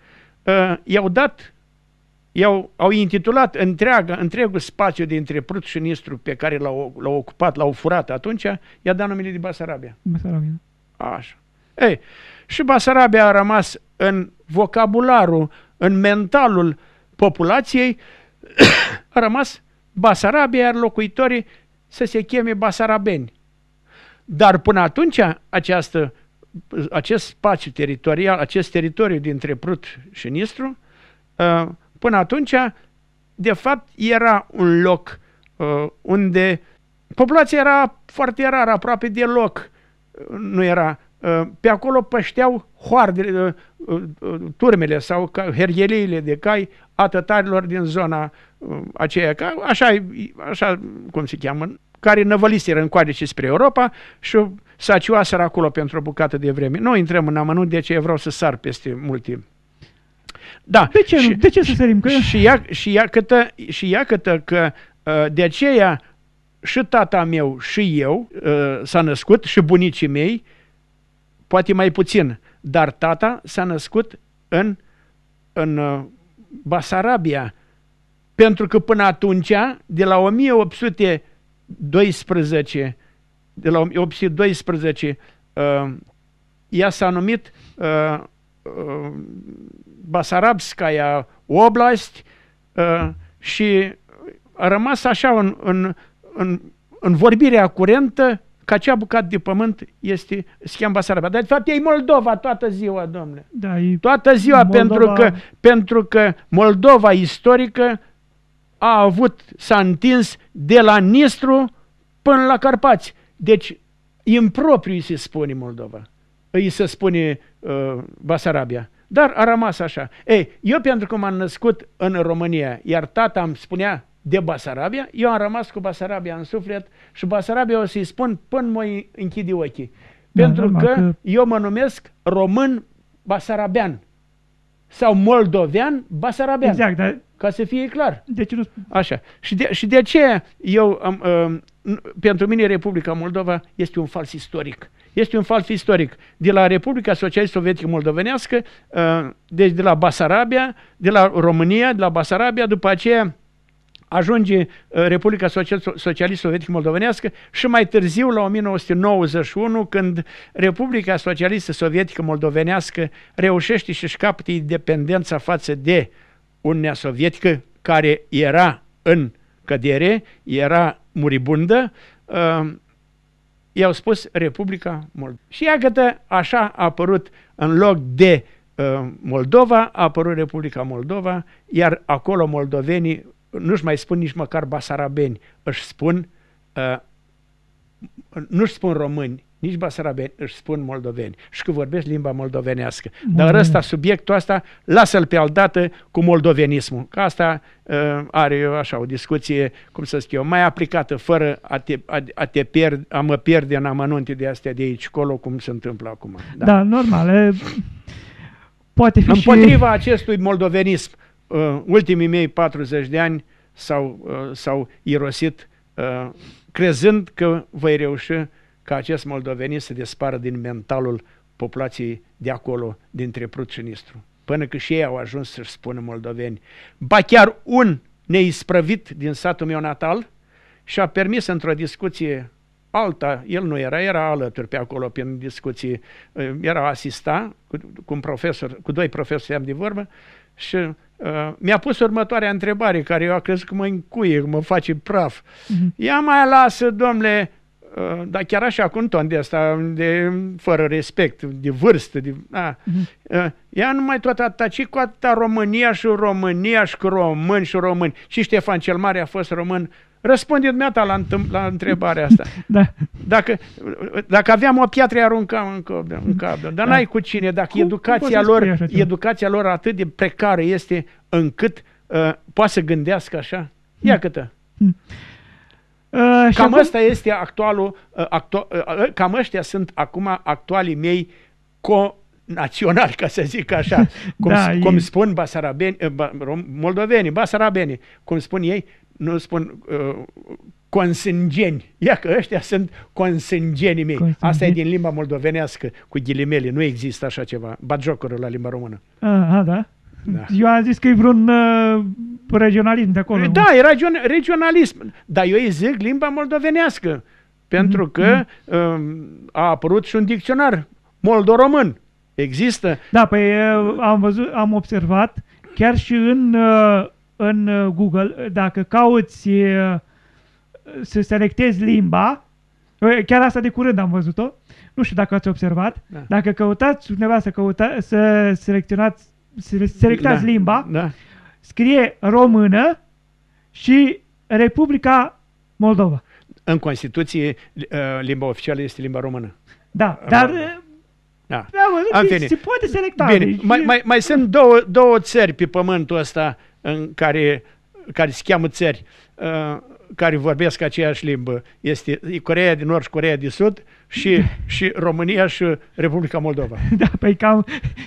au intitulat întregul spațiu dintre Prut și Nistru pe care l-au ocupat, l-au furat atunci, i-a dat numele de Basarabia. Basarabia. Așa. Ei, și Basarabia a rămas în vocabularul, în mentalul populației, a rămas Basarabia, iar locuitorii să se cheme basarabeni. Dar până atunci acest spațiu teritorial, acest teritoriu dintre Prut și Nistru, până atunci, de fapt, era un loc unde populația era foarte rară, aproape deloc nu era. Pe acolo pășteau hoardele, turmele sau hergheliile de cai a tătarilor din zona aceea, așa cum se cheamă, care năvăliseră încoace și spre Europa și sacioaseră acolo pentru o bucată de vreme. Nu intrăm în amănunt, de aceea vreau să sar peste multe. Da. De ce, de ce să sărim? Că... Și iată că de aceea și tata meu și eu s-a născut și bunicii mei, poate mai puțin, dar tata s-a născut în Basarabia, pentru că până atunci, de la 1812, ea s-a numit Basarabskaya Oblast și a rămas așa în vorbirea curentă că acea bucată de pământ se cheamă Basarabia. Dar de fapt e Moldova toată ziua, domnule. Da, toată ziua, Moldova... pentru că Moldova istorică s-a întins de la Nistru până la Carpați. Deci, impropriu îi se spune Moldova. Îi se spune Basarabia. Dar a rămas așa. Ei, eu pentru că m-am născut în România, iar tata îmi spunea de Basarabia, eu am rămas cu Basarabia în suflet și Basarabia o să-i spun până mă închide ochii. Pentru că eu mă numesc român basarabean sau moldovean basarabean. Exact, dar... Ca să fie clar. De ce nu... Așa. Și de aceea pentru mine Republica Moldova este un fals istoric. Este un fals istoric. De la Republica Socialistă Sovietică Moldovenească, deci de la Basarabia, de la România, de la Basarabia, după aceea ajunge Republica Socialistă Sovietică Moldovenească și mai târziu, la 1991, când Republica Socialistă Sovietică Moldovenească reușește și-și capătă independența față de Uniunea Sovietică, care era în cădere, era muribundă, i-au spus Republica Moldova. Și iată, așa a apărut în loc de Moldova, a apărut Republica Moldova, iar acolo moldovenii nu-și mai spun nici măcar basarabeni, nu-și spun români, nici basarabeni, își spun moldoveni și că vorbesc limba moldovenească. Dar ăsta, subiectul ăsta, lasă-l pe aldată cu moldovenismul. Că asta are așa o discuție, cum să zic eu, mai aplicată, fără a mă pierde în amănunte de astea de aici colo, cum se întâmplă acum. Da, normal. Poate fi împotriva acestui moldovenism, ultimii mei 40 de ani s-au irosit crezând că voi reuși ca acest moldovenist să dispară din mentalul populației de acolo, dintre Prut și Nistru. Până că și ei au ajuns să-și spună moldoveni. Ba chiar un neisprăvit din satul meu natal și-a permis într-o discuție alta, el nu era alături pe acolo prin discuții, era asista cu un profesor, cu doi profesori am de vorbă și mi-a pus următoarea întrebare, care eu a crezut că mă încuie, că mă face praf. Ia mai lasă, domnule, dar chiar așa, cu un ton de asta, fără respect, de vârstă, ea numai tot atâta, ci cu atâta România și cu români și români. Și Ștefan cel Mare a fost român Răspunde dumneata la întrebarea asta. Da. Dacă aveam o piatră, aruncam în cablu. Dar n-ai cu cine. Dacă educația lor atât de precară este încât poate să gândească așa. Ia câtă. Cam ăsta este cam ăștia sunt acum actualii mei naționali, ca să zic așa, cum spun moldovenii, basarabeni, cum spun ei, nu spun consângeni. Ia că ăștia sunt consângenii mei. Asta e din limba moldovenească, cu ghilimele, nu există așa ceva, batjocură la limba română. Da. Da. Eu am zis că e vreun regionalism de acolo. Da, e regionalism, dar eu îi zic limba moldovenească, pentru că a apărut și un dicționar moldo-român. Există. Da, păi am observat, chiar și în Google, dacă cauți să selectezi limba, chiar asta de curând am văzut-o, nu știu dacă ați observat, dacă căutați undeva să selectați limba, scrie română și Republica Moldova. În Constituție, limba oficială este limba română. Da, dar se poate selecta. Bine, mai sunt două țări pe pământul ăsta în care se cheamă țări, care vorbesc aceeași limbă. Este Coreea de Nord și Coreea de Sud și România și Republica Moldova. Da, păi cam...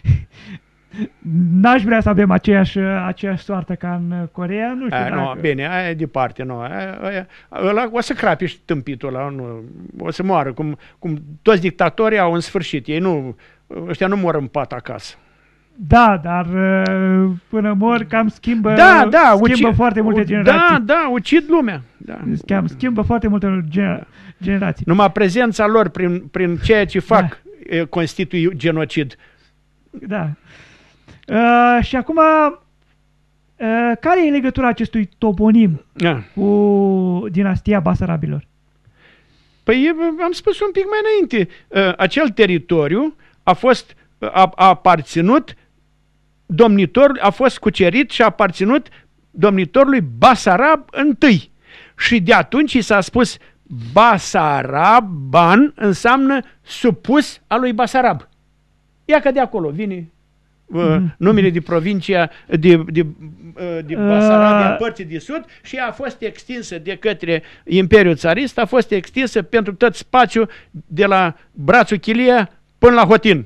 N-aș vrea să avem aceeași soartă ca în Coreea, nu știu dacă... Bine, aia e departe, ăla o să crape și tâmpitul ăla, o să moară, cum toți dictatorii au în sfârșit, ăștia nu mor în pat acasă. Da, dar până mor cam schimbă foarte multe generații. Da, ucid lumea. Schimbă foarte multe generații. Numai prezența lor prin ceea ce fac constituie genocid. Da. Și acum, care e legătura acestui toponim cu dinastia Basarabilor? Păi am spus un pic mai înainte. Acel teritoriu a aparținut a fost cucerit și a aparținut domnitorului Basarab I. Și de atunci i s-a spus Basaraban înseamnă supus al lui Basarab. Ia că de acolo vine numele de provincia de Basarabia, părții de sud, și a fost extinsă de către Imperiul Țarist, a fost extinsă pentru tot spațiul de la brațul Chilia până la Hotin.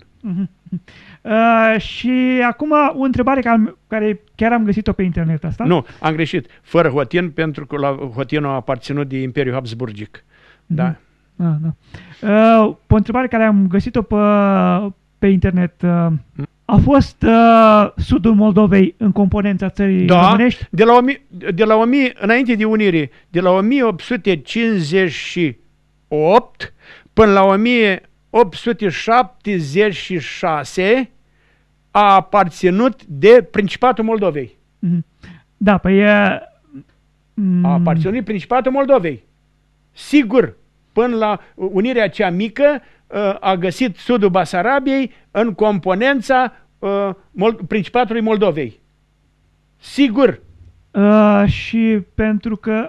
Și acum o întrebare care chiar am găsit-o pe internet asta. Nu, am greșit. Fără Hotin, pentru că la Hotin a aparținut de Imperiul Habsburgic. Da. O întrebare care am găsit-o pe internet. A fost sudul Moldovei în componența țării românești? Înainte de unire, de la 1858 până la 1876 a aparținut de Principatul Moldovei. Da, păi... A aparținut Principatul Moldovei. Sigur, până la unirea cea mică, a găsit sudul Basarabiei în componența Principatului Moldovei. Sigur. Și pentru că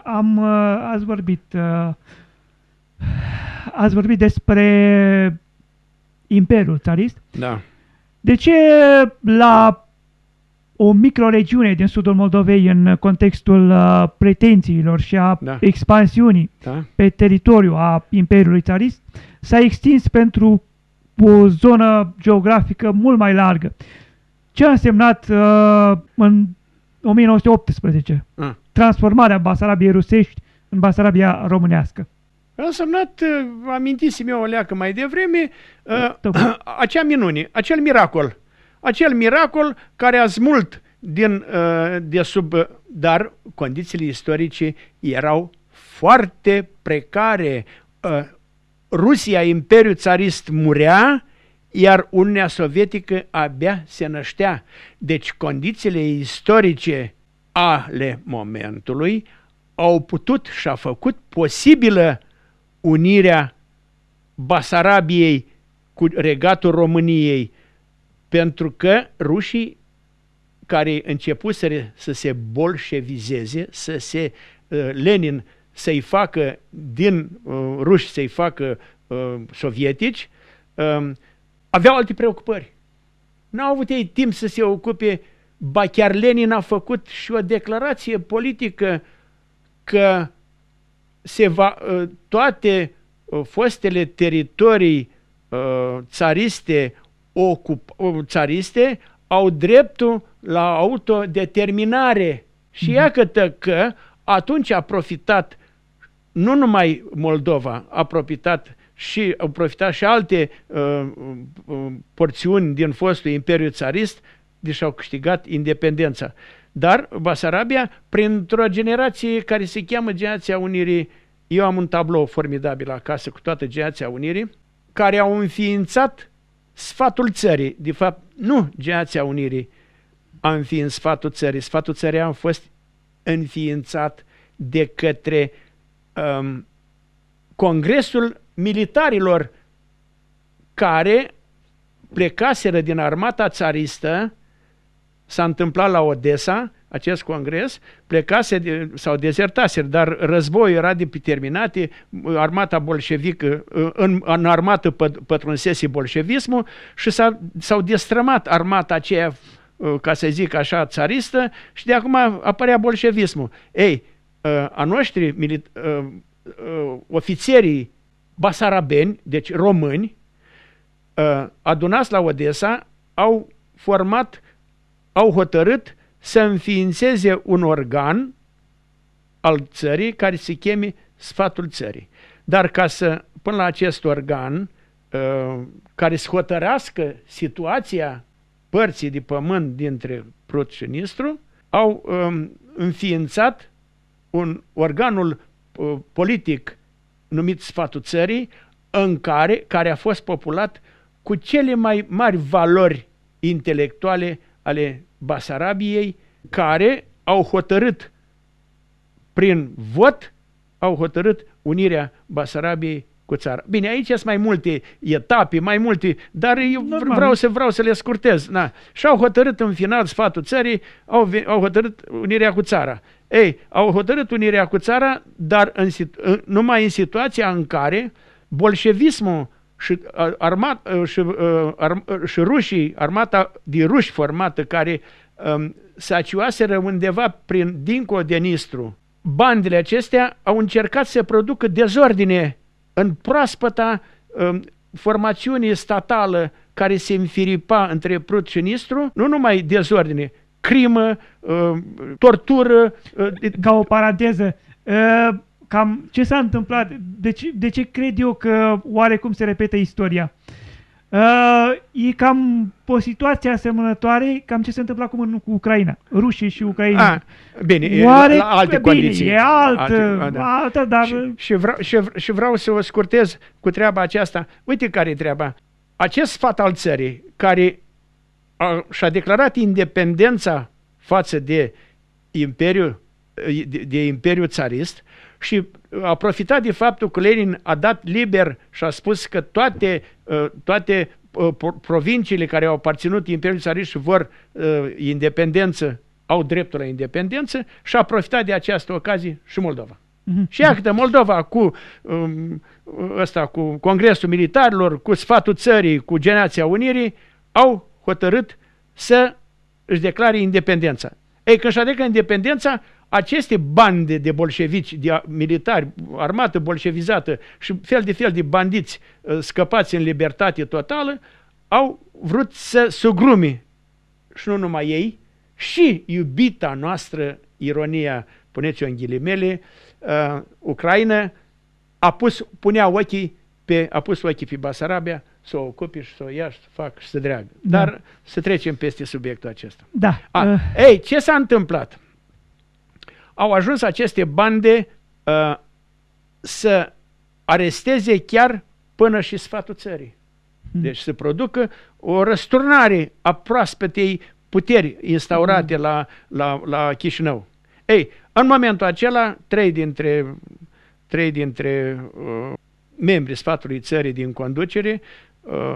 ați vorbit despre Imperiul Țarist. Da. De ce la o microregiune din sudul Moldovei, în contextul pretențiilor și a expansiunii pe teritoriu a Imperiului Țarist, s-a extins pentru o zonă geografică mult mai largă? Ce a însemnat în 1918 transformarea Basarabiei rusești în Basarabia românească? A însemnat, amintisem eu o leacă mai devreme, acea minune, acel miracol care a smult de sub... Dar condițiile istorice erau foarte precare. Rusia, Imperiul Țarist, murea, iar Uniunea Sovietică abia se năștea. Deci condițiile istorice ale momentului au putut și a făcut posibilă unirea Basarabiei cu regatul României, pentru că rușii care începuseră să se bolșevizeze, Lenin să-i facă din ruși, să-i facă sovietici, aveau alte preocupări. N-au avut ei timp să se ocupe, ba chiar Lenin a făcut și o declarație politică că toate fostele teritorii țariste au dreptul la autodeterminare. Și iată că atunci a profitat nu numai Moldova, au profitat și alte porțiuni din fostul Imperiu Țarist, deși au câștigat independența. Dar Basarabia, printr-o generație care se cheamă Generația Unirii, eu am un tablou formidabil acasă cu toată Generația Unirii, care au înființat sfatul țării. De fapt, nu Generația Unirii a înființat sfatul țării. Sfatul țării a fost înființat de către Congresul Militarilor care plecaseră din armata țaristă. S-a întâmplat la Odessa, acest congres, plecase sau dezertaseră, dar războiul era terminat, armata bolșevică, în armată pătrunsese bolșevismul și s-au destrămat armata aceea, ca să zic așa, țaristă, și de acum apărea bolșevismul. Ei, a noștri ofițerii basarabeni, deci români, adunați la Odessa, au hotărât să înființeze un organ al țării care se cheme Sfatul Țării. Dar până la acest organ care să hotărească situația părții de pământ dintre Prut și Nistru, au înființat organul politic numit Sfatul Țării, care a fost populat cu cele mai mari valori intelectuale ale Basarabiei, care au hotărât prin vot, unirea Basarabiei cu țara. Bine, aici sunt mai multe etape, dar eu vreau să le scurtez. Na. Și au hotărât în final Sfatul Țării, au hotărât unirea cu țara. Ei, au hotărât unirea cu țara, dar numai în situația în care bolșevismul și rușii, armata de ruși formată, care se aciuaseră undeva dincolo de Nistru, bandele acestea au încercat să producă dezordine în proaspăta formațiune statală care se înfiripa între Prut și Nistru, nu numai dezordine, crimă, tortură. Ca o paranteză, cam ce s-a întâmplat? De ce cred eu că oarecum se repetă istoria? E cam o asemănătoare, cam ce se întâmplă acum cu Ucraina, rușii și ucraineni. Bine, la alte condiții. E altă, dar... Și vreau să o scurtez cu treaba aceasta. Uite care e treaba. Acest sfat al țării, care și-a declarat independența față de Imperiul Țarist și a profitat de faptul că Lenin a dat liber și a spus că toate provinciile care au aparținut Imperiului Țarist și vor independență au dreptul la independență, și a profitat de această ocazie și Moldova. Și iată, Moldova cu Congresul Militarilor, cu Sfatul Țării, cu Generația Unirii, au hotărât să își declare independența. Ei, când și-a declarat independența, aceste bande de bolșevici, de militari, armată bolșevizată și fel de bandiți scăpați în libertate totală, au vrut să sugrume, și nu numai ei, și iubita noastră, ironia, puneți-o în ghilimele, Ucraina a pus ochii pe Basarabia, să o ocupe și să o ia și să facă și să dreagă. Da. Dar să trecem peste subiectul acesta. Da. Ei, ce s-a întâmplat? Au ajuns aceste bande să aresteze chiar până și Sfatul Țării. Deci să producă o răsturnare a proaspetei puteri instaurate la Chișinău. Ei, în momentul acela, trei dintre membrii Sfatului Țării din conducere,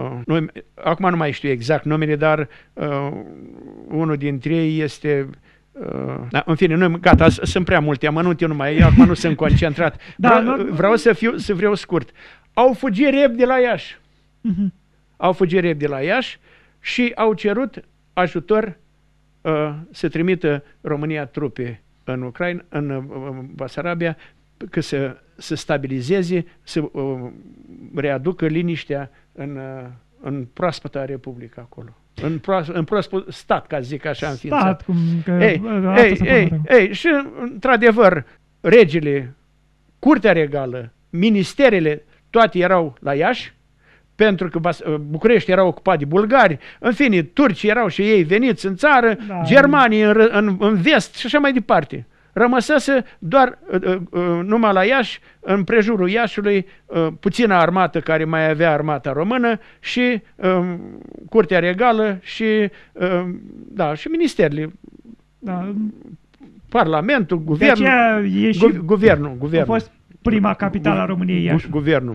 acum nu mai știu exact numele, dar unul dintre ei este Da, în fine, gata, sunt prea multe amănunte, eu acum nu sunt concentrat. Vreau să vreau scurt. Au fugit repede de la Iași. Au fugit repede de la Iași și au cerut ajutor să trimită România trupe în Ucraina, în Basarabia, că să stabilizeze, să readucă liniștea în proaspăta Republică acolo. În proaspăt stat, ca să zic așa, înființat. Și, într-adevăr, regele, Curtea Regală, ministerele, toate erau la Iași, pentru că București era ocupat de bulgari, în fine, turcii erau și ei veniți în țară, germanii în vest și așa mai departe. Rămăsese doar numai la Iași, în prejurul Iașiului, puțină armată care mai avea armata română și Curtea Regală și, și ministerele, Parlamentul, guvernul. A fost prima capitală a României, Iași. Guvernul.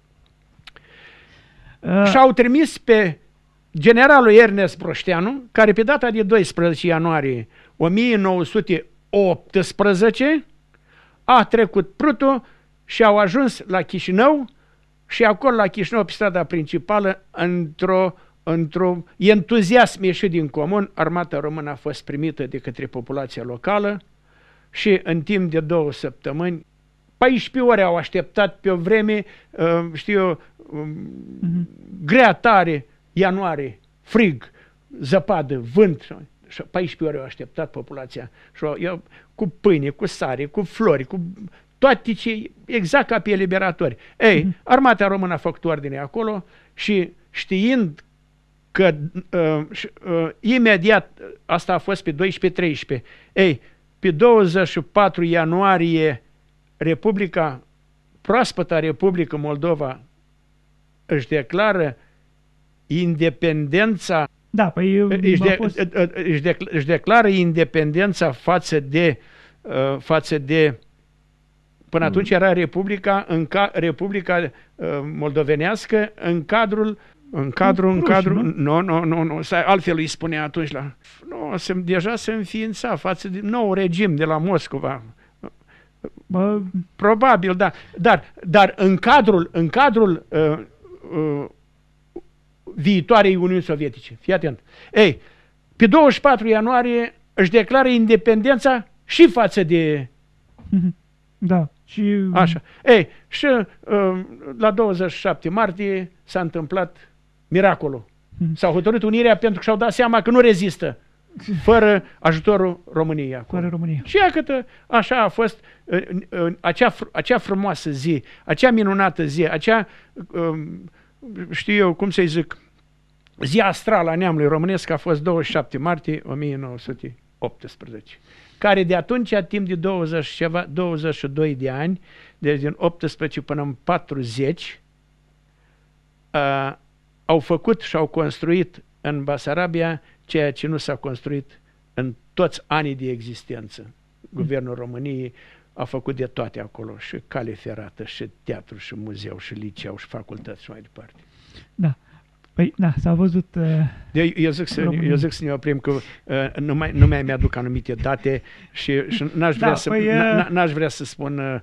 Și-au trimis pe generalul Ernest Broșteanu, care pe data de 12 ianuarie 1918 a trecut Prutul și au ajuns la Chișinău și acolo la Chișinău, pe strada principală, într-o entuziasm ieșit din comun, armata română a fost primită de către populația locală și în timp de 2 săptămâni, 14 ore au așteptat pe o vreme, grea tare, ianuarie, frig, zăpadă, vânt. 14 ore au așteptat populația cu pâine, cu sare, cu flori, cu toate exact ca pe eliberatori. Armata română a făcut ordine acolo și știind că imediat, asta a fost pe 12-13, pe 24 ianuarie proaspăta Republică Moldova își declară independența. Da, își declară independența față de până atunci era Republica Moldovenească în cadrul, altfel îi spunea atunci deja se înființa față de nou regim de la Moscova. Probabil, da. Dar în cadrul viitoarei Uniuni Sovietice. Fii atent. Pe 24 ianuarie își declară independența și față de... Da. Așa. Și la 27 martie s-a întâmplat miracolul. S-au hotărât unirea pentru că și-au dat seama că nu rezistă fără ajutorul României. Fără România. Și așa a fost acea frumoasă zi, acea minunată zi, acea, zi astrală a neamului românesc a fost 27 martie 1918, care de atunci, timp de 22 de ani, deci din 18 până în 40, au făcut și au construit în Basarabia ceea ce nu s-a construit în toți anii de existență. Guvernul României a făcut de toate acolo, și cale ferată, și teatru, și muzeu, și liceu, și facultăți și mai departe. Da. Păi, da, s-a văzut... Eu zic să ne oprim, că nu mai mi-aduc anumite date și n-aș vrea să spun...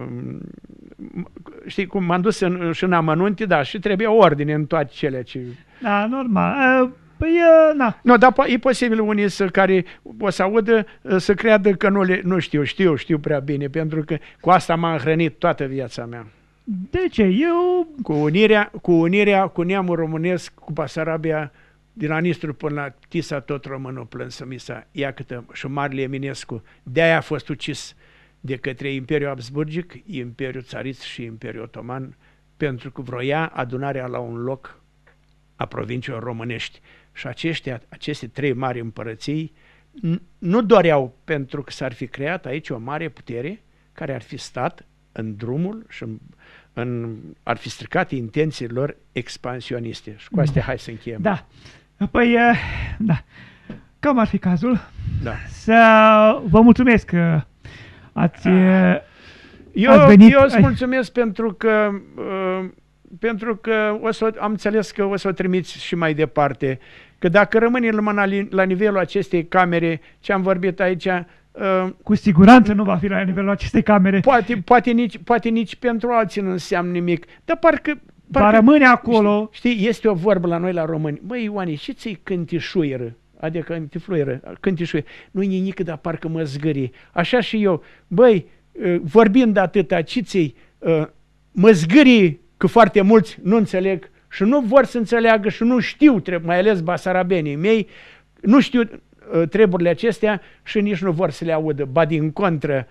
știi cum, m-am dus și în amănunte, da, și trebuie ordine în toate cele ce... Da, normal. Na. Nu, dar e posibil unii care o să audă să creadă că nu știu prea bine, pentru că cu asta m-am hrănit toată viața mea. De ce? Eu... Cu unirea cu neamul românesc, cu Basarabia, din la Nistru până la Tisa, tot românul plâns Misa, Iacătă și Marele Eminescu. De-aia a fost ucis de către Imperiul Habsburgic, Imperiul Țarist și Imperiul Otoman, pentru că vroia adunarea la un loc a provinciilor românești. Și aceste 3 mari împărății nu doreau, pentru că s-ar fi creat aici o mare putere care ar fi stat în drumul și ar fi stricat intențiile lor expansioniste. Și cu astea hai să încheiem. Da. Păi, da. Cam ar fi cazul. Da. Să vă mulțumesc că ați venit. Eu îți mulțumesc pentru că pentru că am înțeles că o să o trimiți și mai departe. Că dacă rămâne numai la nivelul acestei camere, ce am vorbit aici... Cu siguranță nu va fi la nivelul acestei camere. Poate nici pentru alții nu înseamnă nimic, dar parcă va rămâne acolo. Știi, este o vorbă la noi la români. Băi, Ioane, și ți-i cântișuieră? Adică cântișuieră. Nu-i nimic, dar parcă mă zgârie. Așa și eu. Băi, vorbind de atâta, ce ți-i mă zgârie că foarte mulți nu înțeleg și nu vor să înțeleagă și nu știu, mai ales basarabenii mei, nu știu treburile acestea și nici nu vor să le audă. Ba din contră,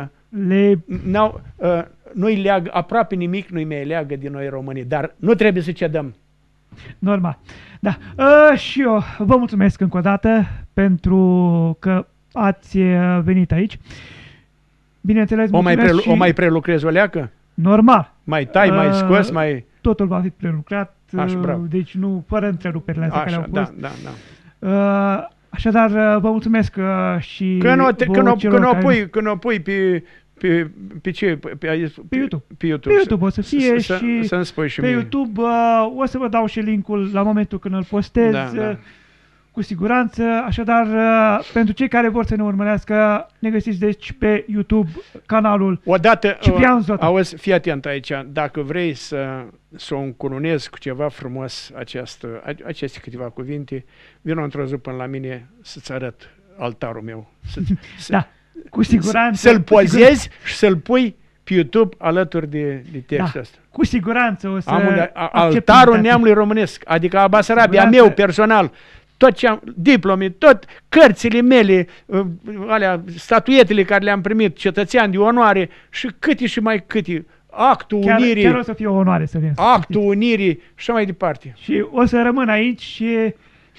nu-i leagă, aproape nimic nu-i mai leagă din noi românii, dar nu trebuie să cedăm. Normal. Da. Și eu vă mulțumesc încă o dată pentru că ați venit aici. Bineînțeles, o mai prelucrezi o leacă? Normal. Mai tai, mai scos, mai... Totul va fi prelucrat, Așa, deci nu, fără întreruperile astea care au fost. Da. Așadar, vă mulțumesc și când o pui pe ce? Pe YouTube. Pe YouTube. Pe YouTube o să fie și să-mi spui și pe mie. YouTube o să vă dau și linkul la momentul când îl postez. Da. Cu siguranță. Așadar, pentru cei care vor să ne urmărească, ne găsiți deci pe YouTube canalul Ciprian Zota. Auzi, fii atent aici. Dacă vrei să o încununezi cu ceva frumos aceste câteva cuvinte, vină într-o zi până la mine să-ți arăt altarul meu. Da, cu siguranță. Să-l pozezi și să-l pui pe YouTube alături de textul ăsta. Cu siguranță o să altarul neamului românesc, adică a Basarabiei, a meu personal. Tot ce am, diplome, tot cărțile mele, alea, statuetele care le-am primit, cetățean de onoare și câte și mai câte, actul unirii. Chiar o să fie o onoare să vin. Actul unirii și așa mai departe. Și o să rămân aici și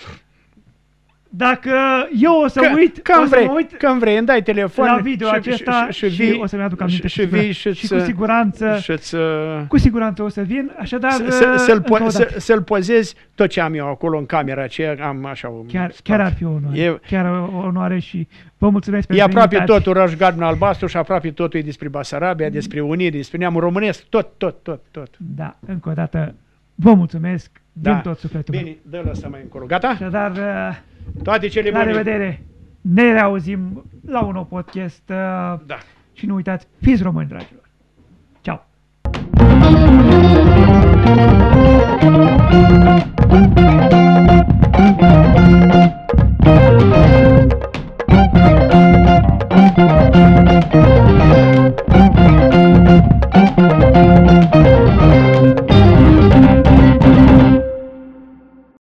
dacă eu o să uit, când vrei, îmi dai telefon la video acesta și o să-mi aduc aminte și cu siguranță cu siguranță o să vin, așadar să-l pozezi tot ce am eu acolo în camera aceea, am așa chiar ar fi o onoare, chiar o onoare și vă mulțumesc pentru invitație. E aproape totul roș, galben, albastru și aproape totul e despre Basarabia, despre unire, despre neamul românesc, tot. Da, încă o dată vă mulțumesc din tot sufletul meu. Bine, dă-l ăsta mai încolo. Gata? Așadar, toate cele bune. La revedere! Ne reauzim la un nou podcast. Da. Și nu uitați, fiți români, dragilor! Ciao!